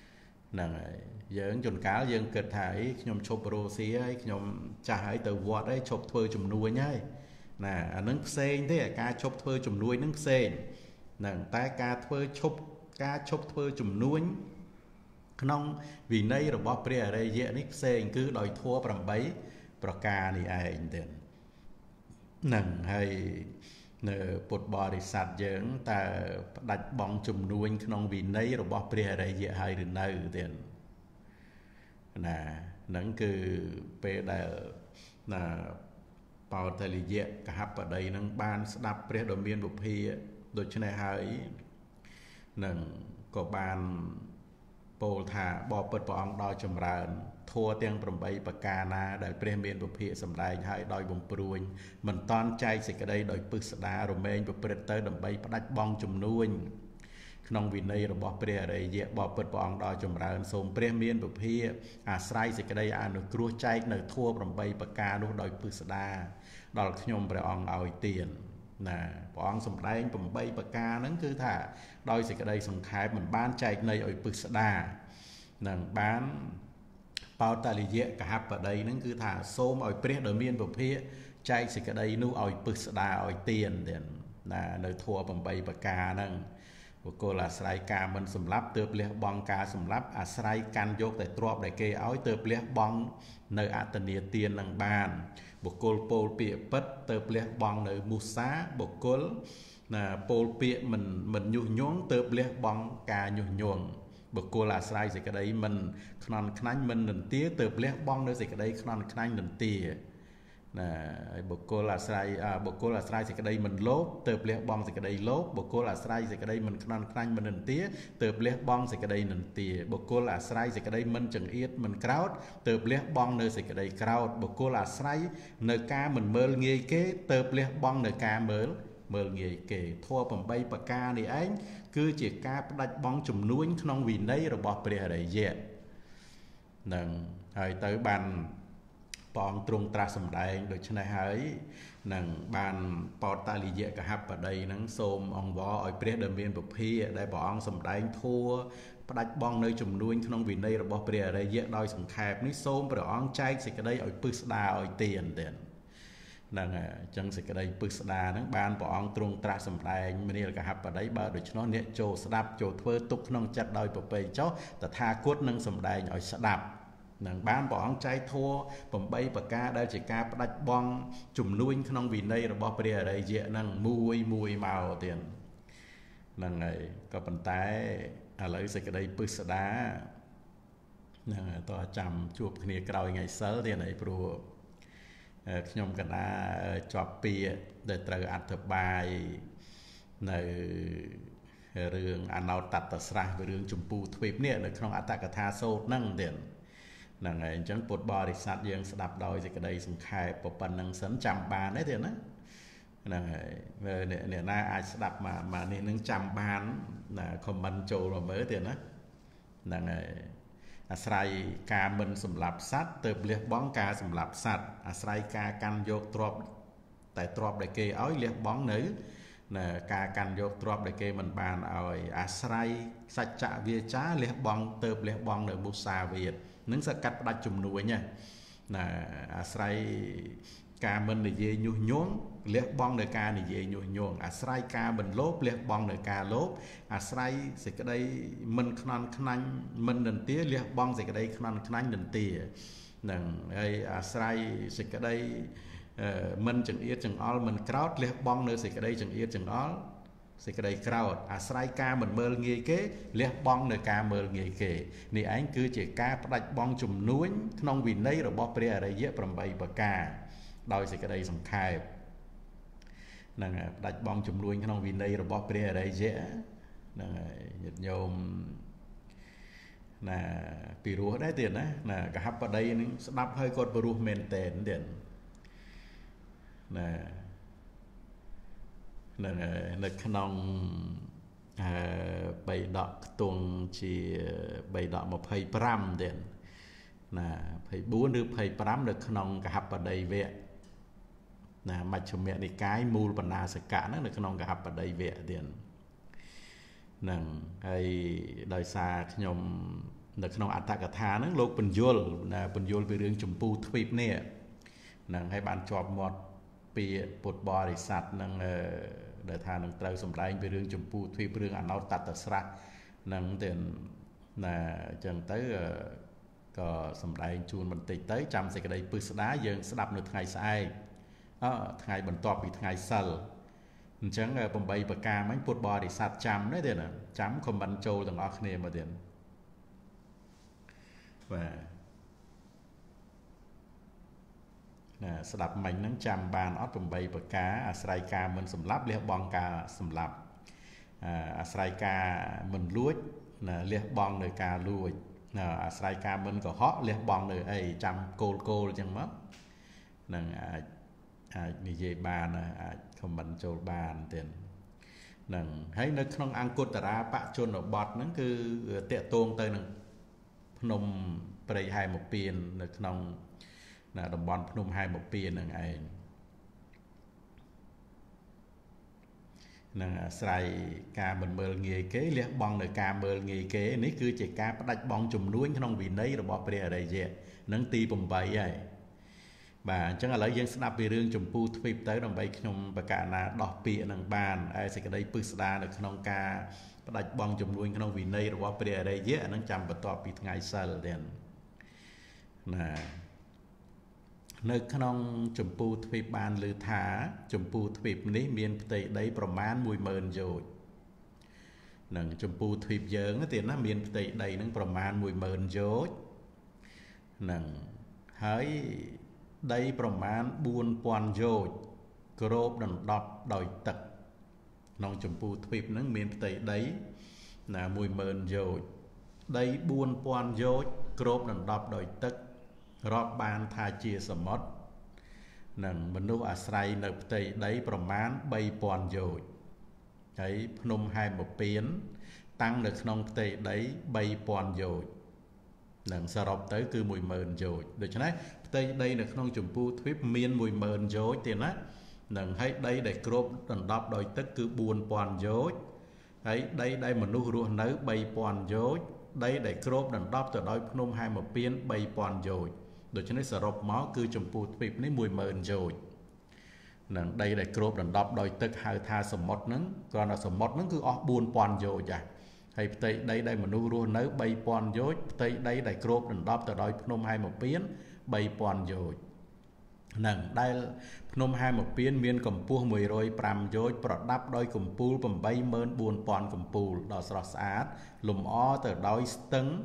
nè dưỡng chôn cá dưỡng cực thải nhom chụp rô xí ấy nhom trả ấy từ vọt ấy chụp thưa chùm nuôi nhá nè nâng sen thế cá chụp thưa chùm nuôi nâng sen nè tay cá chụp thưa chùm nuôi không vì nay rồi bỏ bia ở đây dễ nick sen cứ đòi thua bằng bấy ca này ai tiền nè hay nè bột bò để sạt dưỡng ta đặt bóng chùm nuôi không vì nay rồi bỏ bia ở đây dễ hay đến nơi tiền nè nắng cứ về đại là bảo thời lý dễ cả hấp ở đây nắng ban đáp bia đồ miên bục phi đôi chân này hơi nâng có ban bồ thả bỏ bật bỏ ông đòi chùm rợn thua tiếng bầm bay bạc ca na đại bia miên bục phi sầm đại hai đòi bùng pruin mình toàn chay xịt cái đây đòi bự đá rồi men bục bật tới đầm bay bắt đách bong chùm nuôi nông vì này rồi bỏ bia đây dễ bỏ bật bỏ ông đòi chùm rợn xôm bia miên bục phi say xịt cái đây nó cua chay nó thua bầm bay bạc ca nó đòi bự đá đòi nhom bia ông đòi tiền nè bỏ ông sầm đại bầm bay bạc ca nó cứ thả đôi sự cái đây sòng khai mình bán chạy này ở bực đà nâng bán bao tài lý dễ cả hấp ở đây nó cứ thả xôm ở bếp đầu miên vào phía chạy sự cái đây nu ở bực đà ở tiền để là nơi thua bằng bay bạc ca nâng của cô là sài ca mình sầm lấp tớp liệt bong ca sầm lấp sài can dốt để trộp để kê áo tớp liệt bong nơi atenia tiền nâng bàn bộ cô pol bịa bất tớp liệt bong nơi musa bộ cô là pol bịa mình nhu nhón tớp liệt bong ca nhu nhon bộ cô là sài gì cái đấy mình khăn khăn mình đừng tía tớp liệt bong nơi gì cái đấy khăn khăn đừng tía nè bộ cô là sai thì cái đây mình lốp tớp liệt bong thì cái đây lốp bộ cô là sai thì cái đây mình khăn mình đừng tía tớp liệt bong thì cái đây đừng tía bộ cô là sai thì cái đây mình chừng yết mình crowd tớp liệt bong nơi thì cái đây crowd bộ cô là sai nơi ca mình mơ nghe kế tớp liệt bong nơi ca mơ nghe kể thua bằng bay bạc ca này anh cứ chỉ ca đặt bong chùm núi không vì đấy rồi bỏ bia đầy dễ nèហើយទៅបានបងទ្រង់ត្រាស់សម្ដែងដូច្នេះហើយនឹងបានបោតតាលិយៈកហបដីនឹងសូមអង្វរឲ្យព្រះដែលមានពភាដែលព្រះអង្គសម្ដែងធัวផ្ដាច់បងនៅចំនួនក្នុងវិន័យរបស់ព្រះអរិយៈដោយសង្ខេបនេះសូមព្រះអង្គចែកសេចក្តីឲ្យពឹស្ដាឲ្យទានទៀតហ្នឹងអញ្ចឹងសេចក្តីពឹស្ដាហ្នឹងបានព្រះអង្គទ្រង់ត្រាស់សម្ដែងមនាលកហបដីបើដូច្នោះអ្នកចូលស្ដាប់ចូលធ្វើទុកក្នុងចិត្តដោយប្រពៃចុះតថាគតនឹងសម្ដែងឲ្យស្ដាប់នឹងបានព្រះអង្គចែកធัว8ប្រការដែលជាការផ្ដាច់បងជំនួញក្នុងវិន័យរបស់ព្រះអរិយៈហ្នឹងមួយមកទៀតហ្នឹងហើយក៏ប៉ុន្តែឥឡូវសេចក្តីពឹស្ដាហ្នឹងតោះចាំជួបគ្នាក្រោយថ្ងៃសិលទៀតហើយព្រោះខ្ញុំកណាជាប់ពាក្យដែលត្រូវអធិប្បាយនៅរឿងអណោតតស្រះរឿងចម្ពូទ្វីបនេះនៅក្នុងអត្តកថាសូត្រហ្នឹងទៀតហ្នឹងហើយអញ្ចឹងពុទ្ធបរិស័ទយើងស្ដាប់ដោយសេចក្តីសង្ខេបប៉ុណ្ណឹងសិនចាំបានទេទៀតណាហ្នឹងហើយអ្នកណាអាចស្ដាប់មកនេះនឹងចាំបានណាខមមិនចូលមកមើលទៀតណាហ្នឹងហើយអាស្រ័យការមិនសម្លាប់សត្វទៅលះបង់ការសម្លាប់សត្វអាស្រ័យការកាន់យកទ្រព្យតែទ្រព្យដែលគេឲ្យលះបង់នៅការកាន់យកទ្រព្យដែលគេមិនបានឲ្យអាស្រ័យសច្ចៈវាចាលះបង់ទៅលះបង់នៅមុសាវាទនឹងសកាត់ផ្ដាច់ជំនួញណាអាស្រ័យការមិននិយាយញុះញង់លះបង់នៅការនិយាយញុះញង់អាស្រ័យការមិនលោភលះបង់នៅការលោភអាស្រ័យសេចក្តីមិនខ្នន់ខ្នាញ់មិននន្ទាលះបង់សេចក្តីខ្នន់ខ្នាញ់នន្ទានឹងហើយអាស្រ័យសេចក្តីមិនចង្អៀតចង្អល់មិនក្រោតលះបង់នៅសេចក្តីចង្អៀតចង្អល់សេចក្តីក្រោតអាស្រ័យការមិនមើលងាយគេលះបង់នៅការមើលងាយគេនេះឯងគឺជាការផ្ដាច់បង់ជំនួញក្នុងវិន័យរបស់ព្រះអរិយៈ8ប្រការដោយសេចក្តីសង្ខេបហ្នឹងហើយផ្ដាច់បង់ជំនួញក្នុងវិន័យរបស់ព្រះអរិយៈហ្នឹងហើយញាតិញោមណាពីរោះដែរទៀតណាកហបដីនឹងស្ដាប់ហើយគាត់ពីរោះមែនតែនទៀតណានៅក្នុងបៃដកខ្ទង់ជាបៃដក25ទៀតណា24ឬ25នៅក្នុងកហបដីវៈណាមជ្ឈិមនិកាយមូលបណ្ណាសកៈហ្នឹងនៅក្នុងកហបដីវៈទៀតហ្នឹងហើយដោយសារខ្ញុំនៅក្នុងអត្តកថាហ្នឹងលោកបញ្យលពីរឿងចម្ពោះទ្វីបនេះនឹងឲ្យបានជាប់មាត់ពីពុទ្ធបរិស័ទនឹងដែលថានឹងត្រូវសម្ដែងពីរឿងចម្ពោះទ្វីបរឿងអណោតតស្រះនឹងទៅណាអញ្ចឹងទៅក៏សម្ដែងជូនបន្តិចទៅចាំសេចក្តីពិស្ដារយើងស្ដាប់នៅថ្ងៃស្អែកថ្ងៃបន្ទាប់ពីថ្ងៃសិលអញ្ចឹង8ប្រការមិញពុទ្ធបរិស័ទចាំទេណាចាំខមមិនចូលទាំងអស់គ្នាមកទៀតបាទណាស្ដាប់មិញហ្នឹងចាំបានអត់8ប្រការអាស្រ័យការមិនសម្លាប់លះបង់ការសម្លាប់អាស្រ័យការមិនលួចណាលះបង់នៅការលួចអាស្រ័យការមិនកុហកលះបង់នៅអីចាំគោលអញ្ចឹងមកនឹងអាចនិយាយបានអាចខមមិនចូលបានទៀតនឹងហើយនៅក្នុងអង្គតរាបជនបទហ្នឹងគឺតកតងទៅនឹងភ្នំព្រៃហែមពៀននៅក្នុងតំបន់ភ្នំហែមពៀននឹងឯងនឹងអាស្រ័យការមិនមើលងាយគេលះបង់នៅការមើលងាយគេនេះគឺជាការផ្ដាច់បង់ជំនួញក្នុងវិន័យរបស់ព្រះអរិយៈនឹងទី8ហើយបាទអញ្ចឹងឥឡូវយើងស្ដាប់ពីរឿងចម្ពោះទ្វីបទៅដើម្បីខ្ញុំបកណាដោះពាក្យនឹងបានហើយសេចក្តីពិស្ដារនៅក្នុងការផ្ដាច់បង់ជំនួញក្នុងវិន័យរបស់ព្រះអរិយៈនឹងចាំបន្ទាប់ពីថ្ងៃសិលទៀតណានៅក្នុងចម្ពោះទ្វីបបានលើថាចម្ពោះទ្វីបនេះមានផ្ទៃដីប្រមាណ 10000 យោជន៍នឹងចម្ពោះទ្វីបយើងទៀតណាមានផ្ទៃដីនឹងប្រមាណ 10000 យោជន៍នឹងហើយដីប្រមាណ 4000 យោជន៍គ្របដណ្ដប់ដោយទឹកក្នុងចម្ពោះទ្វីបនឹងមានផ្ទៃដីណា 10000 យោជន៍ដី 4000 យោជន៍គ្របដណ្ដប់ដោយទឹករាប់បានថាជាសមុទ្រនិងមនុស្សអាស្រ័យនៅផ្ទៃដីប្រមាណ 3000 យោជន៍ហើយភ្នំហែមពៀនតាំងនៅក្នុងផ្ទៃដី 3000 យោជន៍នឹងសរុបទៅគឺ 10000 យោជន៍ដូច្នេះផ្ទៃដីនៅក្នុងចម្ពោះទ្វីបមាន 10000 យោជន៍ទៀតណានឹងហើយដីដែលគ្របដណ្ដប់ដោយទឹកគឺ 4000 យោជន៍ហើយដីដែលមនុស្សរស់នៅ 3000 យោជន៍ដីដែលគ្របដណ្ដប់ទៅដោយភ្នំហែមពៀន 3000 យោជន៍ដូច្នេះសរុបមកគឺចម្ពោះទ្វីបនេះ 10000 យោជន៍នឹងដីដែលគ្របដណ្ដប់ដោយទឹកហៅថាសមុទ្រហ្នឹងគ្រាន់តែសមុទ្រហ្នឹងគឺអស់ 4000 យោជន៍ហើយផ្ទៃដីដែលមនុស្សរស់នៅ 3000 យោជន៍ផ្ទៃដីដែលគ្របដណ្ដប់ទៅដោយភ្នំហែមពៀន 3000 យោជន៍នឹងដែលភ្នំហែមពៀនមានកម្ពស់ 105 យោជន៍ប្រដាប់ដោយកំពូល 84000 កំពូលដ៏ស្រស់ស្អាតលម្អទៅដោយស្ទឹង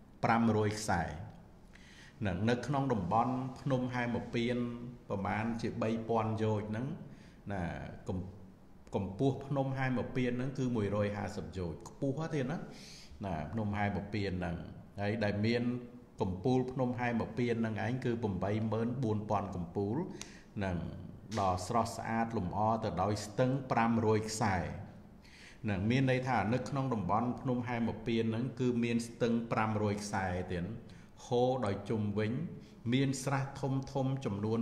500 ខ្សែនៅក្នុងតំបន់ភ្នំហែមពៀនប្រមាណជា 3000 យោជន៍ហ្នឹងណាកម្ពស់ភ្នំហែមពៀនហ្នឹងគឺ 150 យោជន៍ខ្ពស់ទៀតណាភ្នំហែមពៀនហ្នឹងហើយដែលមានកំពូលភ្នំហែមពៀនហ្នឹងឯងគឺ 84000 កំពូលនឹងដ៏ស្រស់ស្អាតលម្អទៅដោយស្ទឹង 500 ខ្សែនឹងមានន័យថានៅក្នុងតំបន់ភ្នំហែមពៀនហ្នឹងគឺមានស្ទឹង 500 ខ្សែទៀតហូរដោយជុំវិញមានស្រះធំចំនួន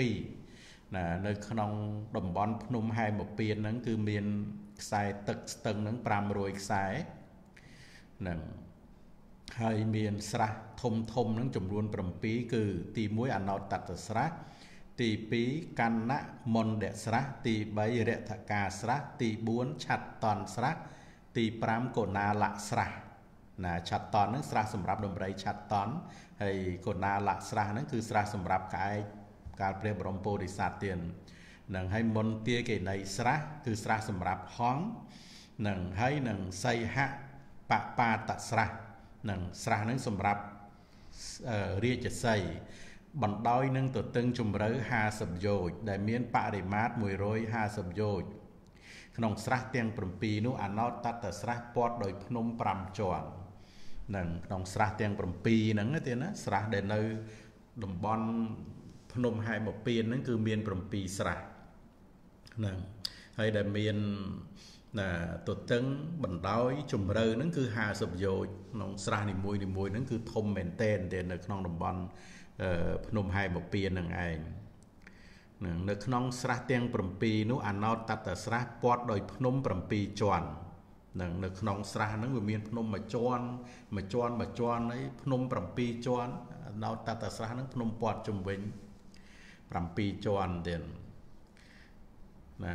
7នៅក្នុងតំបន់ភ្នំហែមពៀនហ្នឹងគឺមានខ្សែទឹកស្ទឹងហ្នឹង 500 ខ្សែនឹងហើយមានស្រះធំហ្នឹងចំនួន 7គឺទី1អណោតតស្រះទី2កណ្ណមណ្ឌស្រះទី3រថកាស្រះទី4ឆាត់តនស្រះទី5កូណាលៈស្រះណាឆាត់តនហ្នឹងស្រះសម្រាប់ដំរីឆាត់តនហើយកូណាលៈស្រះហ្នឹងគឺស្រះសម្រាប់ក្អែកកាលព្រះបរមពោធិសត្វទៀតនឹងហើយមន្ទាកេណីស្រះគឺស្រះសម្រាប់ហង្សនឹងហើយនឹងសីហៈបបាតស្រះនឹងស្រះហ្នឹងសម្រាប់រាជសីហ៍បណ្ដោយនឹងទទឹងជម្រៅ50យោជន៍ដែលមានបរិមាត្រ150យោជន៍ក្នុងស្រះទាំង7នោះអណោតតស្រះព័ទ្ធដោយភ្នំ5ជាន់នឹងក្នុងស្រះទាំង7ហ្នឹងទេណាស្រះដែលនៅតំបន់ភ្នំហែមពៀនហ្នឹងគឺមាន7ស្រះហ្នឹងហើយដែលមានទទឹងបណ្ដោយជម្រៅហ្នឹងគឺ50យោជន៍ក្នុងស្រះនីមួយហ្នឹងគឺធំមែនទែននៅក្នុងតំបន់ភ្នំហែមពៀននឹងឯងនៅក្នុងស្រះទាំង7នោះអណោតតស្រះព័ទ្ធដោយភ្នំ7ជាន់នៅក្នុងស្រះហ្នឹងវាមានភ្នំមួយជាន់អីភ្នំ7ជាន់នៅតតស្រះហ្នឹងភ្នំព័ទ្ធជុំវិញ7ជាន់ទៀតណា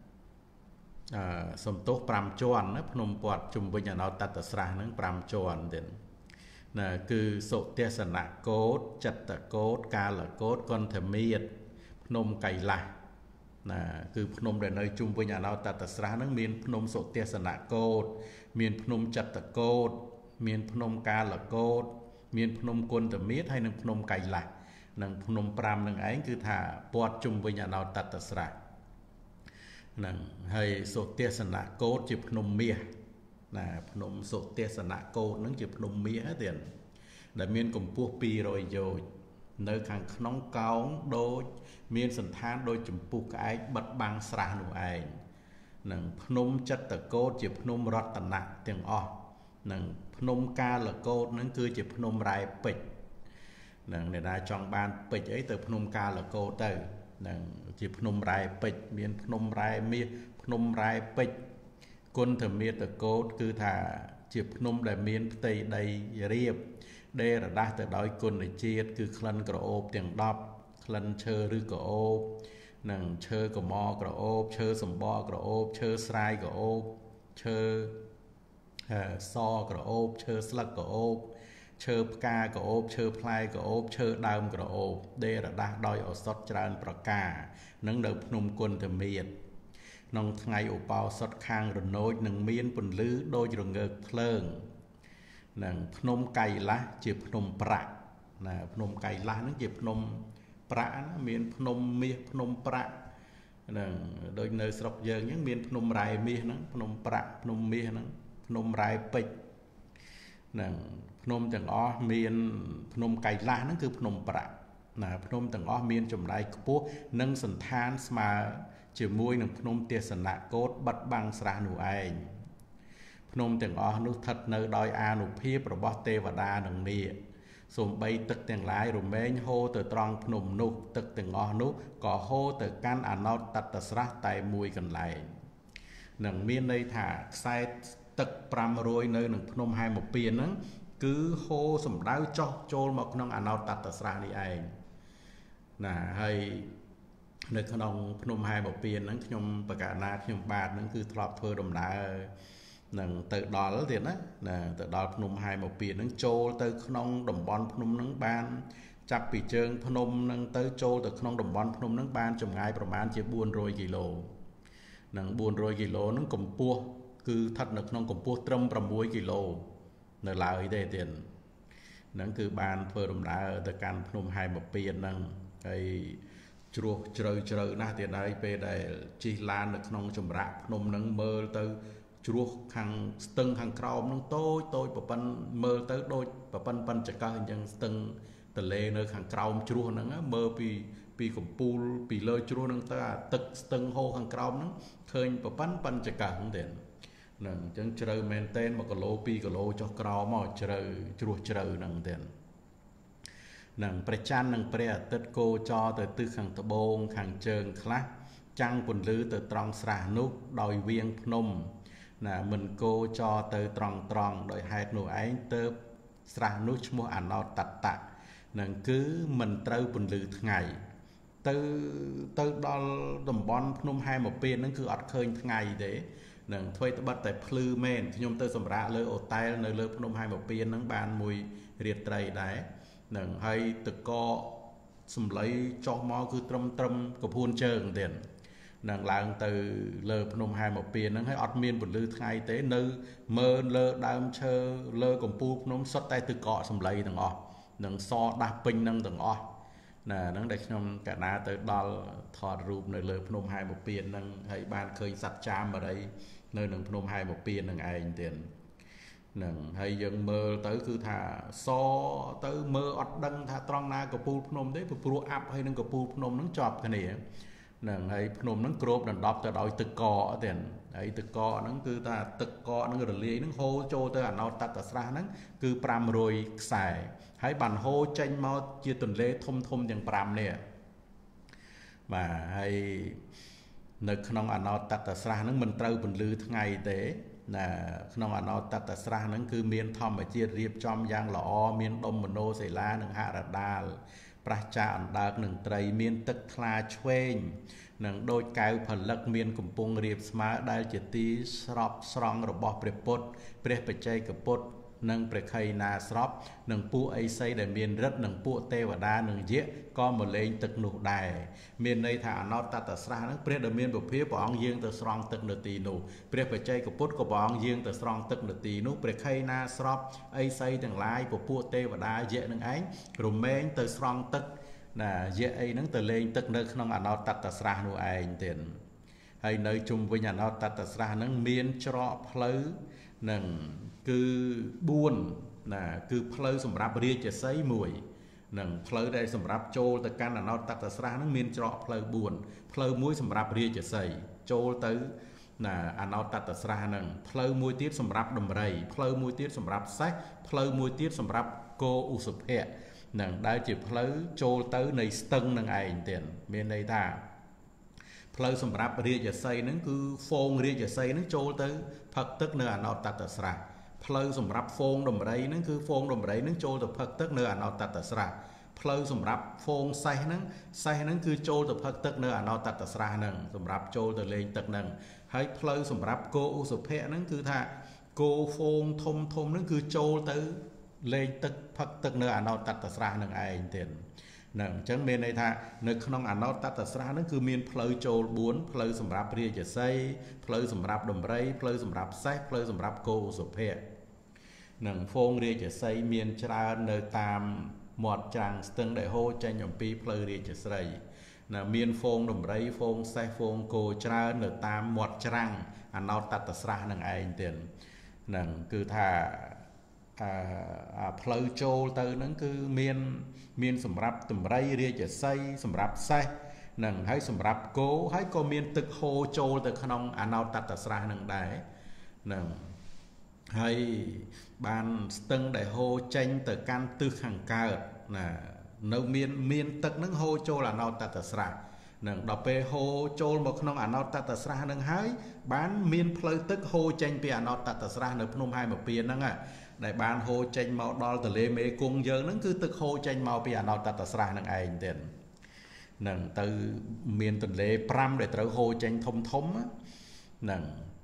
សំទោស5ជាន់ណាភ្នំព័ទ្ធជុំវិញនៅតតស្រះហ្នឹង5ជាន់ទៀតណាគឺសុទេសនគោតចិត្តគោតកាលគោតកន្ធមាត្រភ្នំកៃឡាស់ណាគឺភ្នំដែលនៅជុំវិញអាណោតតស្រះហ្នឹងមានភ្នំសុទេសនគោតមានភ្នំចិត្តគោតមានភ្នំកាលគោតមានភ្នំគុណធមាត្រហើយនិងភ្នំកៃឡាស់និងភ្នំ5នឹងឯងគឺថាព័ទ្ធជុំវិញអាណោតតស្រះហ្នឹងហើយសុទេសនគោតជាភ្នំមាសណាភ្នំសុទេសនគោតហ្នឹងជាភ្នំមាសទៀតដែលមានកម្ពស់200យោជន៍នៅខាងក្នុងកោងដូចមានសន្តានដូចចម្ពុះក្អែកបិទបាំងស្រះនោះឯងនិងភ្នំចិត្តគោតជាភ្នំរតនៈទាំងអស់និងភ្នំកាលគោតហ្នឹងគឺជាភ្នំរ៉ែពេជ្រនឹងអ្នកណាចង់បានពេជ្រអីទៅភ្នំកាលគោតទៅនឹងជាភ្នំរ៉ែពេជ្រមានភ្នំរ៉ែមាសភ្នំរ៉ែពេជ្រគុណធមាត្រគោតគឺថាជាភ្នំដែលមានផ្ទៃដីរាបដេរដាស់ទៅដោយគុណជាតិគឺក្លិនក្រអូបទាំង10ក្លិនឈើឬក្រអូបនិងឈើកមក្រអូបឈើសម្បកក្រអូបឈើស្រាយក្រអូបឈើសក្រអូបឈើស្លឹកក្រអូបឈើផ្កាក្រអូបឈើផ្លែក្រអូបឈើដើមក្រអូបដេរដាស់ដោយឱសថច្រើនប្រការនឹងនៅភ្នំគុណធមាត្រក្នុងថ្ងៃឧបោសថខាងរនោចនឹងមានពន្លឺដូចរងើកភ្លើងនិងភ្នំកៃឡាស់ជាភ្នំប្រាក់ណាភ្នំកៃឡាស់ហ្នឹងជាភ្នំប្រាក់ណាមានភ្នំមាសភ្នំប្រាក់ហ្នឹងដូចនៅស្រុកយើងអញ្ចឹងមានភ្នំរ៉ែមាសហ្នឹងភ្នំប្រាក់ភ្នំមាសហ្នឹងភ្នំរ៉ែពេជ្រហ្នឹងភ្នំទាំងអស់មានភ្នំកៃឡាស់ហ្នឹងគឺភ្នំប្រាក់ណាភ្នំទាំងអស់មានចម្ងាយខ្ពស់និងសន្តានស្មើជាមួយនឹងភ្នំទេសនគោតបិទបាំងស្រះនោះឯងភ្នំទាំងអស់នោះស្ថិតនៅដោយអានុភាពរបស់ទេវតានិងនាគសូម្បីទឹកទាំងឡាយរមែងហូរទៅត្រង់ភ្នំនោះទឹកទាំងអស់នោះក៏ហូរទៅកាន់អណោតតស្រះតែមួយកន្លែងនឹងមានន័យថាខ្សែទឹក500នៅនឹងភ្នំហែមពៀនហ្នឹងគឺហូរសម្ដៅចោះចូលមកក្នុងអណោតតស្រះនេះឯងណាហើយនៅក្នុងភ្នំហែមពៀនហ្នឹងខ្ញុំបកណាខ្ញុំបាទហ្នឹងគឺធ្លាប់ធ្វើដំណើរនឹងទៅដល់ទៀតណាទៅដល់ភ្នំហែមពៀនហ្នឹងចូលទៅក្នុងតំបន់ភ្នំហ្នឹងបានចាប់ពីជើងភ្នំហ្នឹងទៅចូលទៅក្នុងតំបន់ភ្នំហ្នឹងបានចម្ងាយប្រមាណជា400គីឡូនឹង400គីឡូហ្នឹងកម្ពស់គឺស្ថិតនៅក្នុងកម្ពស់ត្រឹម6គីឡូនៅឡើយទេទៀតហ្នឹងគឺបានធ្វើដំណើរទៅកាន់ភ្នំហែមពៀនហ្នឹងហើយជ្រោះជ្រៅណាស់ទៀតហើយពេលដែលជិះឡាននៅក្នុងចម្រាក់ភ្នំហ្នឹងមើលទៅជ្រោះខាងស្ទឹងខាងក្រោមហ្នឹងតូចប្រប៉ិនមើលទៅដូចប្រប៉ិនប៉ិនចកអញ្ចឹងស្ទឹងទលេនៅខាងក្រោមជ្រោះហ្នឹងមើលពីកំពូលពីលើជ្រោះហ្នឹងទៅអាទឹកស្ទឹងហូរខាងក្រោមហ្នឹងឃើញប្រប៉ិនប៉ិនចកហ្នឹងទៀតហ្នឹងអញ្ចឹងជ្រៅមែនទែន1គីឡូ2គីឡូចុះក្រោមមកជ្រៅជ្រោះជ្រៅហ្នឹងទៀតនឹងព្រះច័ន្ទនិងព្រះអាទិត្យគោចរទៅទិសខាងត្បូងខាងជើងខ្លះចាំងពន្លឺទៅត្រង់ស្រះនោះដោយវៀងភ្នំណាមិនគោចរទៅត្រង់ដោយហេតុនោះឯងទៅស្រះនោះឈ្មោះអណោតតៈនឹងគឺមិនត្រូវពន្លឺថ្ងៃទៅដល់តំបន់ភ្នំហែមពៀនហ្នឹងគឺអត់ឃើញថ្ងៃទេនឹងធ្វើត្បិតតែភ្លឺមែនខ្ញុំទៅសម្រាកលើអូតែលនៅលើភ្នំហែមពៀនហ្នឹងបានមួយរាត្រីដែរនឹងហើយតកសំឡីចុះមកគឺត្រឹមកពួនជើងទៀតនឹងឡើងទៅលើភ្នំហែមពៀនហ្នឹងហើយអត់មានពន្លឺថ្ងៃទេនៅមើលលើដើមឈើលើកំពូលភ្នំសុទ្ធតែទឹកកកសំឡីទាំងអស់នឹងសដាស់ពេញនឹងទាំងអស់ណាហ្នឹងដែលខ្ញុំកាលណាទៅដល់ថតរូបនៅលើភ្នំហែមពៀនហ្នឹងហើយបានឃើញសត្វចាមបរិយនៅនឹងភ្នំហែមពៀនហ្នឹងឯងទៀតនឹងហើយយើងមើលទៅគឺថាសទៅមើលអត់ដឹងថាត្រង់ណាកំពូលភ្នំទេព្រោះអាប់ហើយនឹងកំពូលភ្នំហ្នឹងជាប់គ្នានឹងហើយភ្នំហ្នឹងគ្របដណ្ដប់ទៅដោយទឹកកកទៀតហើយទឹកកកហ្នឹងគឺថាទឹកកកហ្នឹងរលាយហ្នឹងហូរចូលទៅអណោតតស្រះហ្នឹងគឺ500ខ្សែហើយបានហូរចេញមកជាទន្លេធំទាំង5នេះបាទហើយនៅក្នុងអណោតតស្រះហ្នឹងមិនត្រូវពន្លឺថ្ងៃទេក្នុងអណោតតស្រះហ្នឹងគឺមានធម្មជាតិរៀបចំយ៉ាងល្អមានដុំមនោសិលានិងហរដាលប្រះចាអណ្ដើកនឹងត្រីមានទឹកថ្លាឆ្វេងនឹងដូចកៅផលិតមានកំពុងរៀបស្មើដែលជាទីស្រប់ស្រង់របស់ព្រះពុទ្ធព្រះបច្ចេកពុទ្ធនិងព្រះខៃណាស្របនិងពួកអេសីដែលមានរិទ្ធនិងពួកទេវតានិងយៈក៏មកលេងទឹកនោះដែរមានន័យថាអណោតតស្រះហ្នឹងព្រះដែលមានពុភាព្រះអង្គយាងទៅស្រង់ទឹកនៅទីនោះព្រះបច្ចេកពុទ្ធក៏ព្រះអង្គយាងទៅស្រង់ទឹកនៅទីនោះព្រះខៃណាស្របអេសីទាំងឡាយពួកទេវតាយៈនឹងឯងរមែងទៅស្រង់ទឹកយៈអីហ្នឹងទៅលេងទឹកនៅក្នុងអណោតតស្រះនោះឯងទៀតហើយនៅជុំវិញអណោតតស្រះហ្នឹងមានច្រកផ្លូវនឹងគឺ4គឺផ្លូវសម្រាប់រាជសីមួយនឹងផ្លូវដែលសម្រាប់ចូលទៅកាន់អណោតតស្រះហ្នឹងមានច្រកផ្លូវ4ផ្លូវមួយសម្រាប់រាជសីចូលទៅអណោតតស្រះហ្នឹងផ្លូវមួយទៀតសម្រាប់ដំរីផ្លូវមួយទៀតសម្រាប់សេះផ្លូវមួយទៀតសម្រាប់គោឧសភៈនឹងដែលជាផ្លូវចូលទៅនៃស្ទឹងនឹងឯងទៀតមានន័យថាផ្លូវសម្រាប់រាជសីហ្នឹងគឺហ្វូងរាជសីហ្នឹងចូលទៅផឹកទឹកនៅអណោតតស្រះផ្លូវសម្រាប់ហ្វូងដំរីហ្នឹងគឺហ្វូងដំរីហ្នឹងចូលទៅផឹកទឹកនៅអណោតតស្រះផ្លូវសម្រាប់ហ្វូងសេះហ្នឹងគឺចូលទៅផឹកទឹកនៅអណោតតស្រះហ្នឹងសម្រាប់ចូលទៅលេងទឹកហ្នឹងហើយផ្លូវសម្រាប់គោឧសភៈហ្នឹងគឺថាគោហ្វូងធំហ្នឹងគឺចូលទៅលេងទឹកផឹកទឹកនៅអណោតតស្រះហ្នឹងឯងទៀតហ្នឹងអញ្ចឹងមានន័យថានៅក្នុងអណោតតស្រះហ្នឹងគឺមានផ្លូវចូល4ផ្លូវសម្រាប់រាជសីផ្លូវសម្រាប់ដំរីផ្លូវសម្រាប់សេះផ្លូវសម្រាប់គោឧសភៈនឹងហ្វូងរាជសីមានច្រើននៅតាមមាត់ច្រាំងស្ទឹងដែលហូរចេញអំពីផ្លូវរាជស្រីមានហ្វូងដំរីហ្វូងសេះហ្វូងគោច្រើននៅតាមមាត់ច្រាំងអណោតតស្រះហ្នឹងឯងទៀតហ្នឹងគឺថាផ្លូវចូលទៅហ្នឹងគឺមានសម្រាប់តម្រៃរាជសីសម្រាប់សេះហ្នឹងហើយសម្រាប់គោហើយក៏មានទឹកហូរចូលទៅក្នុងអណោតតស្រះហ្នឹងដែរហ្នឹងហើយបានស្ទឹងដែលហូរចេញទៅកាន់ទិសខាងកើតនៅមានទឹកហ្នឹងហូរចូលអណោតតស្រះនឹងដល់ពេលហូរចូលមកក្នុងអណោតតស្រះហ្នឹងហើយបានមានផ្លូវទឹកហូរចេញពីអណោតតស្រះនៅភ្នំហែមពៀនហ្នឹងដែលបានហូរចេញមកដល់ទន្លេមេគង្គយើងហ្នឹងគឺទឹកហូរចេញមកពីអណោតតស្រះហ្នឹងឯងទៀតហ្នឹងទៅមានទន្លេ5ដែលត្រូវហូរចេញធំហ្នឹង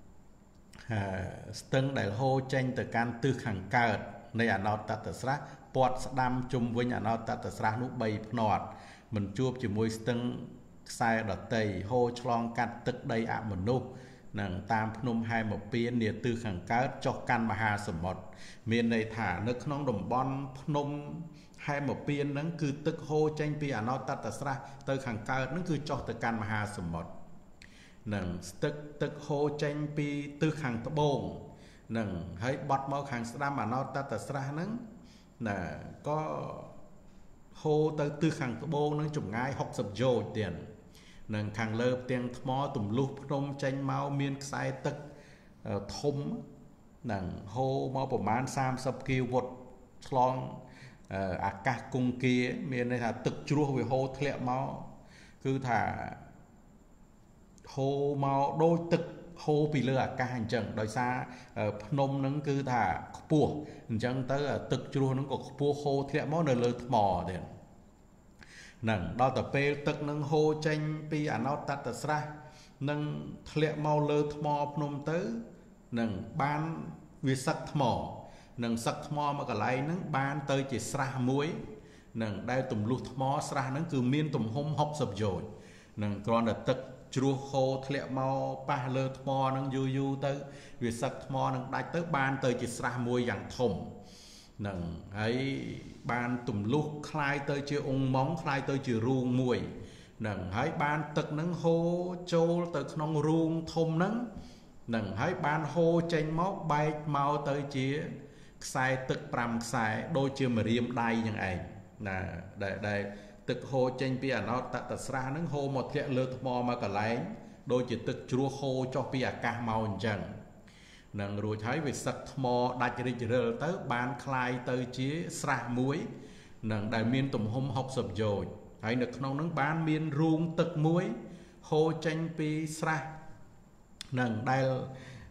ស្ទឹងដែលហូរចេញទៅកាន់ទិសខាងកើតនៃអណោតតស្រះព័ទ្ធស្ដាំជុំវិញអណោតតស្រះនោះ3ភ្នាត់មិនជួបជាមួយស្ទឹងខ្សែដតីហូរឆ្លងកាត់ទឹកដីអមនុស្សនឹងតាមភ្នំហែមពៀននាទិសខាងកើតចុះកាន់មហាសមុទ្រមានន័យថានៅក្នុងតំបន់ភ្នំហែមពៀនហ្នឹងគឺទឹកហូរចេញពីអណោតតស្រះទៅខាងកើតហ្នឹងគឺចុះទៅកាន់មហាសមុទ្រនឹងទឹកហូរចេញពីទិសខាងត្បូងនឹងហើយបត់មកខាងស្ដាំអណោតតស្រះហ្នឹងក៏ហូរទៅទិសខាងត្បូងនឹងចម្ងាយ60យោជន៍ទៀតនឹងខាងលើផ្ទាំងថ្មទម្លុះភ្នំចេញមកមានខ្សែទឹកធំនឹងហូរមកប្រមាណ30គីវុតឆ្លងអាកាសគង្គាមានន័យថាទឹកជ្រោះវាហូរធ្លាក់មកគឺថាហូរមកដូចទឹកហូរពីលើអាកាសអញ្ចឹងដោយសារភ្នំហ្នឹងគឺថាខ្ពស់អញ្ចឹងទៅទឹកជ្រោះហ្នឹងក៏ខ្ពស់ហូរធ្លាក់មកនៅលើថ្មទៀតហ្នឹងដល់តែពេលទឹកហ្នឹងហូរចេញពីអណោតតស្រះនឹងធ្លាក់មកលើថ្មភ្នំទៅនឹងបានវាសឹកថ្មនឹងសឹកថ្មមកកន្លែងហ្នឹងបានទៅជាស្រះមួយនឹងដែលទម្លុះថ្មស្រះហ្នឹងគឺមានទំហំ60យោជន៍នឹងគ្រាន់តែទឹកជ្រោះហូរធ្លាក់មកប៉ះលើថ្មហ្នឹងយូរទៅវាសឹកថ្មហ្នឹងដាច់ទៅបានទៅជាស្រះមួយយ៉ាងធំនឹងហើយបានទម្លុះคล้ายទៅជាអង្គម៉ងคล้ายទៅជារូងមួយនឹងហើយបានទឹកហ្នឹងហូរចូលទៅក្នុងរូងធំហ្នឹងនឹងហើយបានហូរចេញមកបែកមកទៅជាខ្សែទឹក5ខ្សែដូចជាម្រាមដៃយ៉ាងឯងដែលទឹកហូរចេញពីអណោតតស្រះហ្នឹងហូរមកធ្លាក់លើថ្មមកកន្លែងដូចជាទឹកជ្រោះហូរចុះពីអាកាសមកអញ្ចឹងនឹងរួចហើយវាសឹកថ្មដាច់រិចរិលទៅបានคล้ายទៅជាស្រះមួយនឹងដែលមានទំហំ60យោជន៍ហើយនៅក្នុងហ្នឹងបានមានរូងទឹកមួយហូរចេញពីស្រះនឹងដែល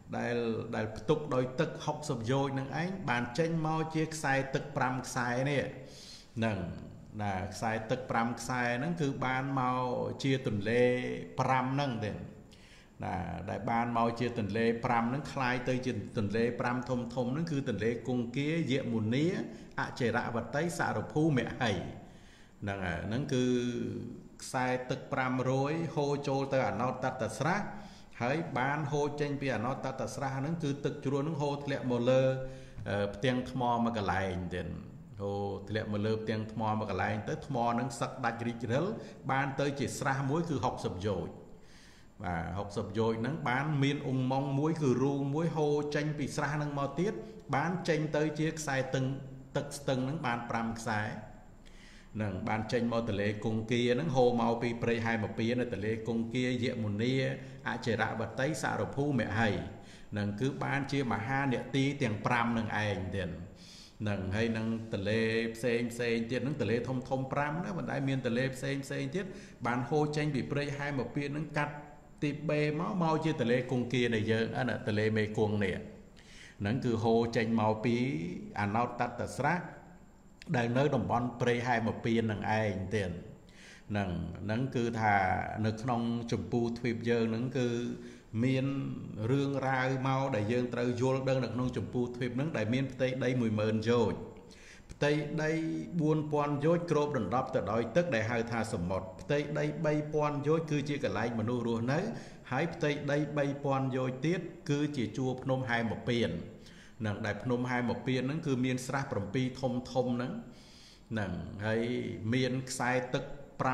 ដែលផ្ទុកដោយទឹក60យោជនឹងឯងបានចេញមកជាខ្សែទឹក5ខ្សែនេះនឹងណាខ្សែទឹក5ខ្សែហ្នឹងគឺបានមកជាទន្លេ5ហ្នឹងទេណាដែលបានមកជាទន្លេ5ហ្នឹងคล้ายទៅជាទន្លេ5ធំធំហ្នឹងគឺទន្លេគង្គាយមុនីអចិរវតីសារភូមហីហ្នឹងហើយហ្នឹងគឺខ្សែទឹក500ហូរចូលទៅអណោតតស្រះហើយបានហូរចេញពីអណោតតស្រះហ្នឹងគឺទឹកជ្រោះហ្នឹងហូរធ្លាក់មកលើផ្ទាំងថ្មមួយកន្លែងទៀតហូរធ្លាក់មកលើផ្ទាំងថ្មមួយកន្លែងទៅថ្មហ្នឹងសឹកដាច់រីករិលបានទៅជាស្រះមួយគឺ60យោជបាទ60យោជហ្នឹងបានមានអ៊ុំម៉ងមួយគឺរូងមួយហូរចេញពីស្រះហ្នឹងមកទៀតបានចេញទៅជាខ្សែទឹកស្ទឹងហ្នឹងបាន5ខ្សែនឹងបានចេញមកទន្លេគង្គាហ្នឹងហូរមកពីព្រៃហែមពៀននៅទន្លេគង្គាយមុនីអចិរវតីសារភូមហីនឹងគឺបានជាមហានទីទាំង5នឹងឯងទៀតនឹងហើយនឹងទន្លេផ្សេងទៀតនឹងទន្លេធំ5ណាបណ្ដាយមានទន្លេផ្សេងទៀតបានហូរចេញពីព្រៃហែមពៀនហ្នឹងកាត់ទីបេមកជាទន្លេគង្គានៃយើងអាទន្លេមេគង្គនេះហ្នឹងគឺហូរចេញមកពីអណោតតស្រះដែលនៅតំបន់ព្រៃហែមពៀននឹងឯងទៀតហ្នឹងគឺថានៅក្នុងចម្ពោះទ្វីបយើងហ្នឹងគឺមានរឿងរ៉ាវមកដែលយើងត្រូវយល់ដឹងនៅក្នុងចម្ពោះទ្វីបហ្នឹងដែលមានផ្ទៃដី 10000 យោជផ្ទៃដី 4000 យោជគ្របដណ្ដប់ទៅដោយទឹកដែលហៅថាសមុទ្រផ្ទៃដី 3000 យោជគឺជាកន្លែងមនុស្សរស់នៅហើយផ្ទៃដី 3000 យោជទៀតគឺជាជួរភ្នំហែមពៀននឹងដែលភ្នំហែមពៀនហ្នឹងគឺមានស្រះ7ធំហ្នឹងហើយមានខ្សែទឹក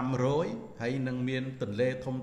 500ហើយនឹងមានទន្លេធំ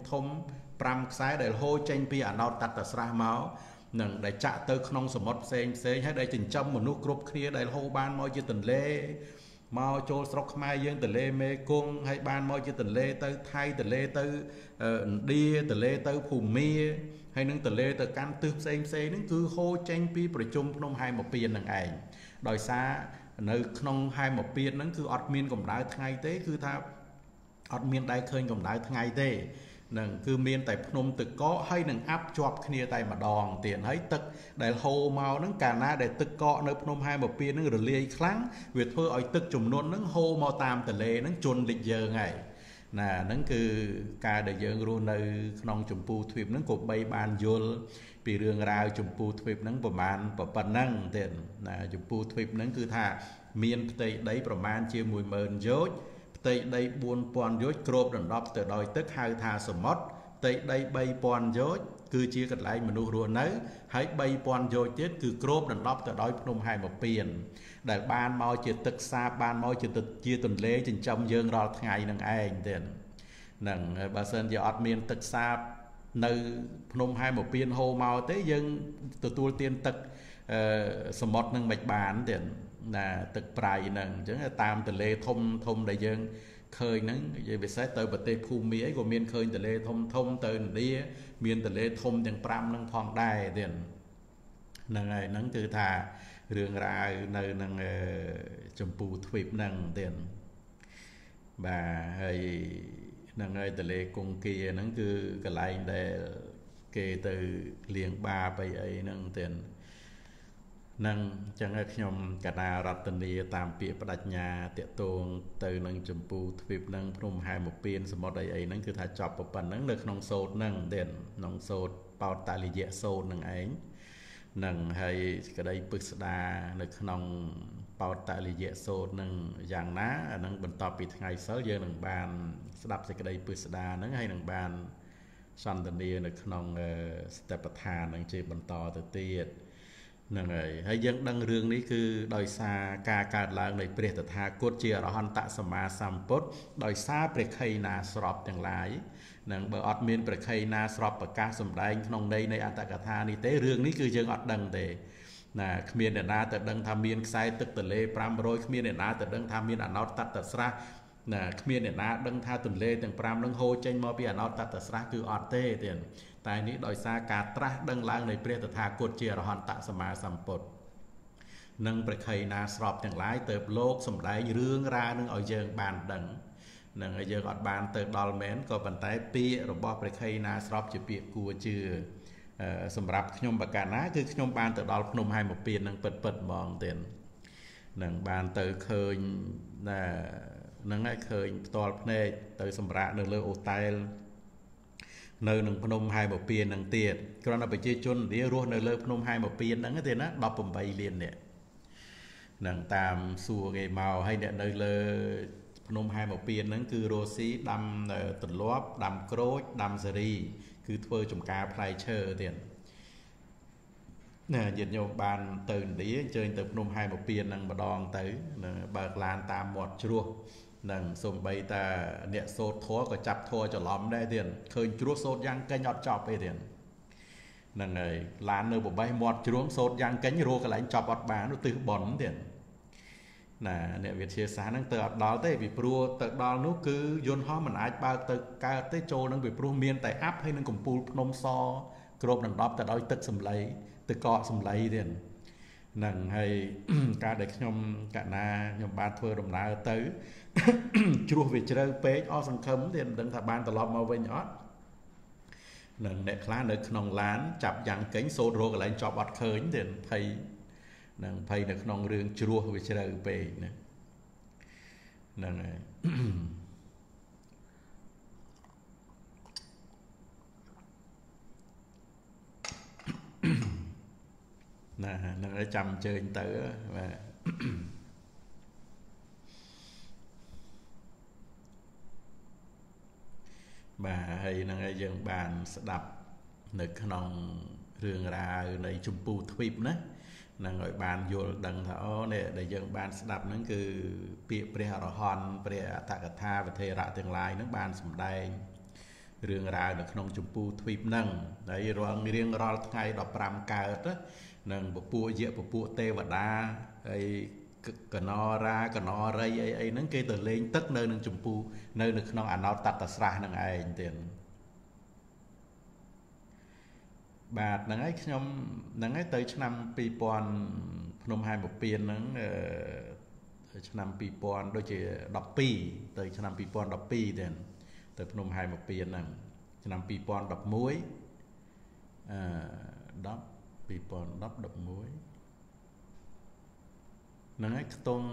5ខ្សែដែលហូរចេញពីអណោតតស្រះមកនឹងដែលចាក់ទៅក្នុងសមុទ្រផ្សេងហើយដែលចិញ្ចឹមមនុស្សគ្រប់គ្នាដែលហូរបានមកជាទន្លេមកចូលស្រុកខ្មែរយើងទន្លេមេគង្គហើយបានមកជាទន្លេទៅថៃទន្លេទៅឥណ្ឌាទន្លេទៅភូមាហើយនឹងទន្លេទៅកាន់ទិសផ្សេងហ្នឹងគឺហូរចេញពីប្រជុំភ្នំហែមពៀននឹងឯងដោយសារនៅក្នុងហែមពៀនហ្នឹងគឺអត់មានកម្ដៅថ្ងៃទេគឺថាអត់មានដែលឃើញកម្ដៅថ្ងៃទេនឹងគឺមានតែភ្នំទឹកកកហើយនឹងអាប់ជាប់គ្នាតែម្ដងទៀតហើយទឹកដែលហូរមកហ្នឹងកាលណាដែលទឹកកកនៅភ្នំហែមពៀនហ្នឹងរលាយខ្លាំងវាធ្វើឲ្យទឹកជំនន់ហ្នឹងហូរមកតាមទន្លេហ្នឹងជន់លិចយើងហើយណាហ្នឹងគឺការដែលយើងរស់នៅក្នុងចម្ពោះទ្វីបហ្នឹងក៏បីបានយល់ពីរឿងរ៉ាវចម្ពោះទ្វីបហ្នឹងប្រហែលប៉ុណ្ណឹងទៀតណាចម្ពោះទ្វីបហ្នឹងគឺថាមានផ្ទៃដីប្រមាណជា 10000 យោជផ្ទៃដី 4000 យោជគ្របដណ្ដប់ទៅដោយទឹកហៅថាសមុទ្រផ្ទៃដី 3000 យោជគឺជាកន្លែងមនុស្សរស់នៅហើយ 3000 យោជទៀតគឺគ្របដណ្ដប់ទៅដោយភ្នំហែមពៀនដែលបានមកជាទឹកសាបបានមកជាទន្លេចិញ្ចឹមយើងរាល់ថ្ងៃនឹងឯងទៀតហ្នឹងបើសិនជាអត់មានទឹកសាបនៅភ្នំហែមពៀនហូរមកទេយើងទទួលទានទឹកសមុទ្រនឹងមិនបានទៀតណាទឹកប្រៃហ្នឹងអញ្ចឹងតាមទន្លេធំដែលយើងឃើញហ្នឹងនិយាយពិសេសទៅប្រទេសភូមាអីក៏មានឃើញទន្លេធំទៅឥណ្ឌាមានទន្លេធំទាំង5ហ្នឹងផងដែរទៀតហ្នឹងហើយហ្នឹងគឺថារឿងរ៉ាវនៅនឹងចម្ពោះទ្វីបហ្នឹងទៀតបាទហើយហ្នឹងហើយទន្លេគង្គាហ្នឹងគឺកន្លែងដែលគេទៅលាងបាបអីហ្នឹងទៀតនឹងចឹងហើយខ្ញុំកណារតនីតាមពាក្យបដិញ្ញាតេតងទៅនឹងចម្ពោះទ្វីបហ្នឹងភ្នំហែមពៀនសមុទ្រអីហ្នឹងគឺថាចប់ប៉ុណ្ណឹងនៅក្នុងសូត្រហ្នឹងទៀតក្នុងសូត្របោតតលិយៈសូត្រហ្នឹងឯងនឹងហើយក្តីពិស្ដានៅក្នុងបោតតលិយៈសូត្រហ្នឹងយ៉ាងណាអាហ្នឹងបន្ទាប់ពីថ្ងៃសិលយើងនឹងបានស្ដាប់សេចក្តីពិស្ដាហ្នឹងហើយនឹងបានសន្ទនានៅក្នុងស្តេបដ្ឋានហ្នឹងជាបន្តទៅទៀតហ្នឹងហើយយើងដឹងរឿងនេះគឺដោយសារការកើតឡើងនៃព្រះតថាគតជាអរហន្តសម្មាសម្ពុទ្ធដោយសារព្រះខ័យណាស្របទាំងឡាយនឹងបើអត់មានព្រះខ័យណាស្របប្រកាសសម្ដែងក្នុងន័យនៃអត្តកថានេះទេរឿងនេះគឺយើងអត់ដឹងទេណាគ្មានអ្នកណាទៅដឹងថាមានខ្សែទឹកទន្លេ500គ្មានអ្នកណាទៅដឹងថាមានអណោតតស្រះណាគ្មានអ្នកណាដឹងថាទន្លេទាំង5នឹងហូរចេញមកពីអណោតតស្រះគឺអត់ទេទៀតតែនេះដោយសារការត្រាស់ដឹងឡើងនៃព្រះតថាគតជាអរហន្តសម្មាសម្ពុទ្ធនិងព្រះខ័យណាស្របទាំងឡាយទៅលោកសម្ដែងរឿងរ៉ាវនឹងឲ្យយើងបានដឹងនឹងឲ្យយើងអត់បានទៅដល់មែនក៏ប៉ុន្តែពាក្យរបស់ព្រះខ័យណាស្របជាពាក្យគួរជឿសម្រាប់ខ្ញុំបកាណាគឺខ្ញុំបានទៅដល់ភ្នំហែមពៀននឹងពិតហ្មងទៀតនឹងបានទៅឃើញហ្នឹងហើយឃើញផ្ទាល់ភ្នែកទៅសម្រាប់នៅលើអូតែលនៅនឹងភ្នំហែមពៀននឹងទៀតគ្រាន់តែប្រជាជនឥណ្ឌារស់នៅលើភ្នំហែមពៀនហ្នឹងទេណា18លាននាក់នឹងតាមសួរគេមកហើយអ្នកនៅលើភ្នំហែមពៀនហ្នឹងគឺរស់ស៊ីដាំទន្លាប់ដាំក្រូចដាំសេរីគឺធ្វើចំការផ្លែឈើទៀតណាញាតិញោមបានទៅឥណ្ឌាអញ្ជើញទៅភ្នំហែមពៀនហ្នឹងម្ដងទៅបើកឡានតាមមាត់ជ្រោះនឹងសំបីតាអ្នកសូត្រធัวក៏ចាប់ធัวច្រឡំដែរទៀតឃើញជ្រោះសូត្រយ៉ាងកេញអត់ចប់ទេទៀតហ្នឹងហើយឡាននៅបបេះមាត់ជ្រោះសូត្រយ៉ាងកេញរកកន្លែងចប់អត់បានទៅទិសបនទៀតណាអ្នកវិទ្យាសាស្ត្រហ្នឹងទៅអត់ដល់ទេពីព្រោះទៅដល់នោះគឺយន្តហោះមិនអាចបើកទៅកើតទេចូលនឹងពីព្រោះមានតែអាប់ហើយនឹងកំពូលភ្នំសគ្របដណ្ដប់ទៅដោយទឹកសម្លេទឹកកកសម្លេទៀតហ្នឹងហើយការដែលខ្ញុំកណាខ្ញុំបានធ្វើដំណើរទៅជ្រោះវាជ្រៅពេកអស់សង្ឃឹមទៀតមិនដឹងថាបានត្រឡប់មកវិញអត់នឹងអ្នកខ្លះនៅក្នុងឡានចាប់យ៉ាងកេញសូត្ររកកន្លែងចប់អត់ឃើញទៀតភ័យនឹងភ័យនៅក្នុងរឿងជ្រោះវាជ្រៅពេកណាហ្នឹងហើយណានឹងឲ្យចាំអញ្ជើញទៅបាទបាទហើយនឹងឲ្យយើងបានស្ដាប់នៅក្នុងរឿងរ៉ាវនៃចម្ពោះទ្វីបណានឹងឲ្យបានយល់ដឹងថាអូនេះដែលយើងបានស្ដាប់ហ្នឹងគឺពាក្យព្រះអរហន្តព្រះអដ្ឋកថាវធេរៈទាំងឡាយហ្នឹងបានសម្ដែងរឿងរ៉ាវនៅក្នុងចម្ពោះទ្វីបហ្នឹងហើយរៀងរាល់ថ្ងៃ15កើតនឹងពពួកយៈពពួកទេវតាហើយកណរាកណរីអីហ្នឹងគេទៅលេងទឹកនៅនឹងចម្ពោះនៅក្នុងអណោតតស្រះហ្នឹងឯងទៀតបាទហ្នឹងហើយខ្ញុំហ្នឹងហើយទៅឆ្នាំ2000ភ្នំហែមពៀនហ្នឹងឆ្នាំ2000ដូចជា12ទៅឆ្នាំ2012ទៀតទៅភ្នំហែមពៀនហ្នឹងឆ្នាំ2011 2010 2011ហ្នឹងហើយខ្ទង់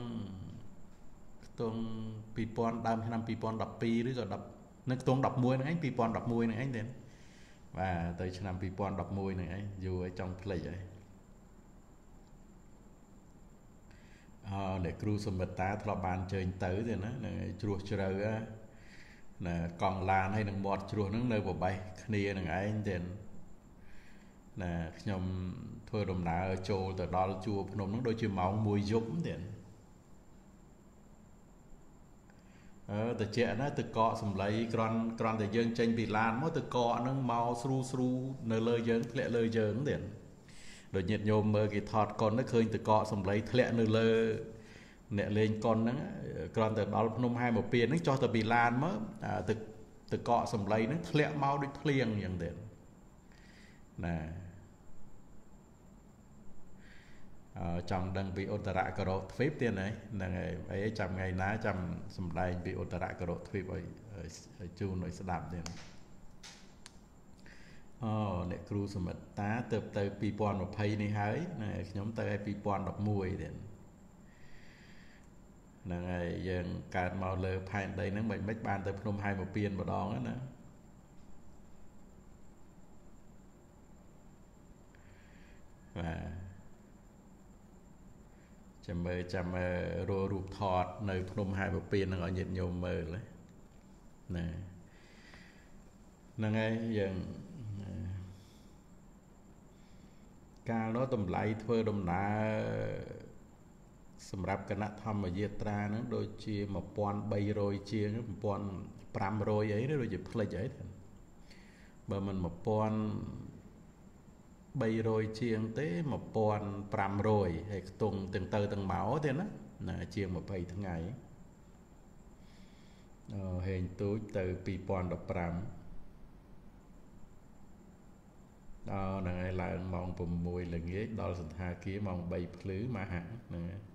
2000ដើមឆ្នាំ2012ឬក៏10នៅខ្ទង់11ហ្នឹងឯង2011ហ្នឹងឯងទៀតបាទទៅឆ្នាំ2011ហ្នឹងឯងយូរហើយចង់ភ្លេចហើយអ្នកគ្រូសមិត្តាធ្លាប់បានជើញទៅទៀតណាជ្រោះជ្រៅណាកង់ឡានហើយនឹងមាត់ជ្រោះហ្នឹងនៅបបេះគ្នានឹងឯងទៀតណាខ្ញុំធ្វើដំណើរចូលទៅដល់ជួរភ្នំហ្នឹងដូចជាម៉ោង1យប់ទៀតតិចណាទឹកកកសំឡីក្រន់តែយើងចេញពីឡានមកទឹកកកហ្នឹងមកស្រូនៅលើយើងធ្លាក់លើយើងទៀតដូចញាតិញោមមើលគេថតកុនទៅឃើញទឹកកកសំឡីធ្លាក់នៅលើអ្នកលេងកុនហ្នឹងក្រន់តែដល់ភ្នំហែមពៀនហ្នឹងចុះទៅពីឡានមកទឹកកកសំឡីហ្នឹងធ្លាក់មកដូចភ្លៀងអញ្ចឹងទៀតណាចង់ដឹងពីឧត្តរកោរៈទ្វីបទៀតហ្នឹងហើយអីចាំថ្ងៃណាចាំសម្ដែងពីឧត្តរកោរៈទ្វីបឲ្យជូនឲ្យស្ដាប់ទៀតអ្នកគ្រូសមិត្តាទៅ2020នេះហើយខ្ញុំទៅឲ្យ2011ទៀតហ្នឹងហើយយើងកើតមកលើផែនដីហ្នឹងមិនបានទៅភ្នំហែមពៀនម្ដងណាបាទចាំមើលរូបថតនៅភ្នំហែមពៀនហ្នឹងឲ្យញាតិញោមមើលណាហ្នឹងហើយយើងកាលនោះតម្លៃធ្វើដំណើរសម្រាប់គណៈធម្មយាត្រាហ្នឹងដូចជា1300ជាង1500អីដូចជាផ្លេចអីបើមិន1300ជាងទេ1500ហើយខ្ទង់ទាំងទៅទាំងមកទេណាជាង20ថ្ងៃហេងទូចទៅ2015ហ្នឹងហើយឡើងម៉ោង6ល្ងាចដល់សន្តាគារម៉ោង3ភ្លឺមកហាក់ហ្នឹងហើយ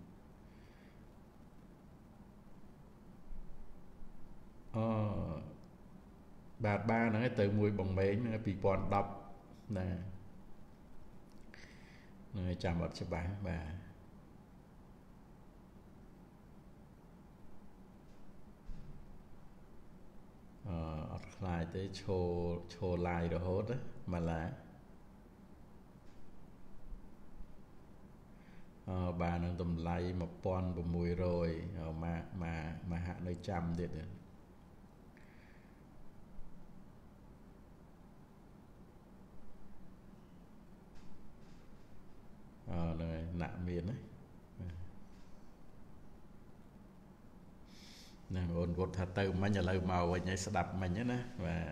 បាទហ្នឹងហើយទៅមួយបងមេងហ្នឹង2010ណា người chăm ọt cho bán bà ọt khai tới chô lai đồ hốt á mà là bà nâng tùm lay mà pon bà mùi rồi mà hạ nơi chăm đi được rồi nạ miền ấy nè ôn vụt thật tư mấy nhà lâu màu và nhảy sẽ đập mình nhé và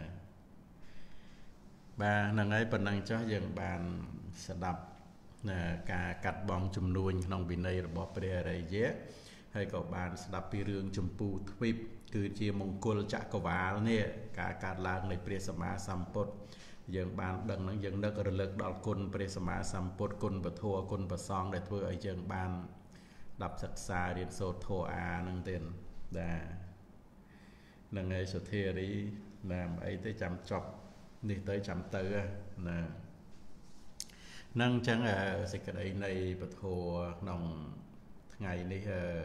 bà nâng ấy bên năng cho dừng bàn sẽ đập nè cả cắt bong chùm nuôi nông bình này rồi bỏ bè đầy dễ hay có bàn sẽ đập pi rương chùm pu thuyết cứ chia mông côn chạ cầu vá nè cả cắt làng này bè sama sampot dừng bàn đằng năng dừng đất lực đọt côn bè sama sampot côn bờ thua côn bờ song để thưa ở dừng bàn đập sạch xa điện số thua nâng tiền đà nâng ấy số thia đi làm ấy tới chăm chọc đi tới chăm tư nè nâng chẳng là cái đây này bật hồ nòng ngày đi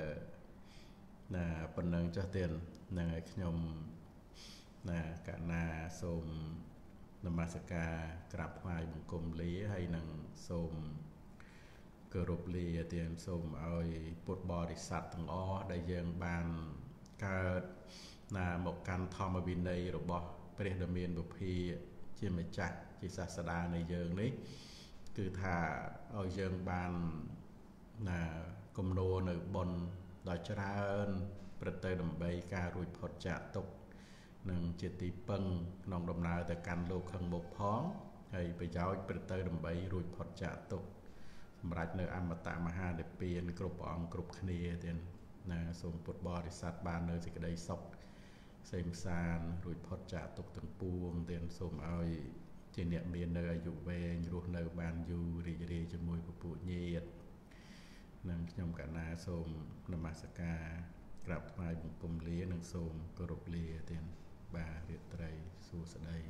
là phần nâng cho tiền nâng ấy nhom là cả na xôm Namasaka grab hoài bằng cùng lý hay nâng xôm cơ rụp lì tiền xôm ơi bột bò đi sạch thằng ó đại dương bàn ca là một căn thom ở bên đây rồi bỏ về đầm miền bờ phi trên mặt chặt chỉ sa sa đa này dương đấy cứ thà ở dương bàn là công nô ở bồn đòi cho ra ơn bật tay đầm bay ca rùi phật chạ tục nâng chỉ tí bưng nòng đầm nào tại căn lô khăn một phóng hay bây giờ bật tay đầm bay rùi phật chạ tục mà nơi âm mà tạm mà ha để tiền group on group kia tiền là dùng bột bò để sát bàn nơi thì cái đây sọc xem sàn rồi phật trả tục từng buông tiền xôm ơi trên địa miền nơi dụ về ruột nơi bàn du đi cho mùi của bụi nhiệt nâng trong cả na xôm Namasaka gặp hai bụng cùng lía nâng xôm cơ rục lìa tiền bà việt tây xu ở đây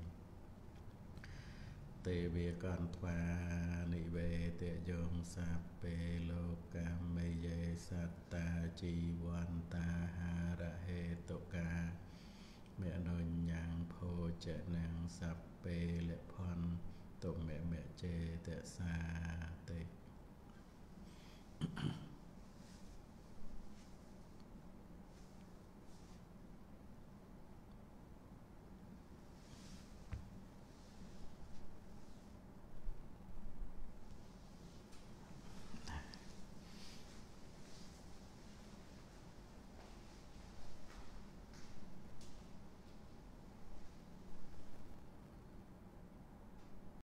tê bia con thoa nị về tệ dông sa pê lô ca mê dê sa ta chi quan ta ha ra he tô ca mẹ nôi nhang phô trẻ nàng sa pê lệ phon tô mẹ chê tệ sa tê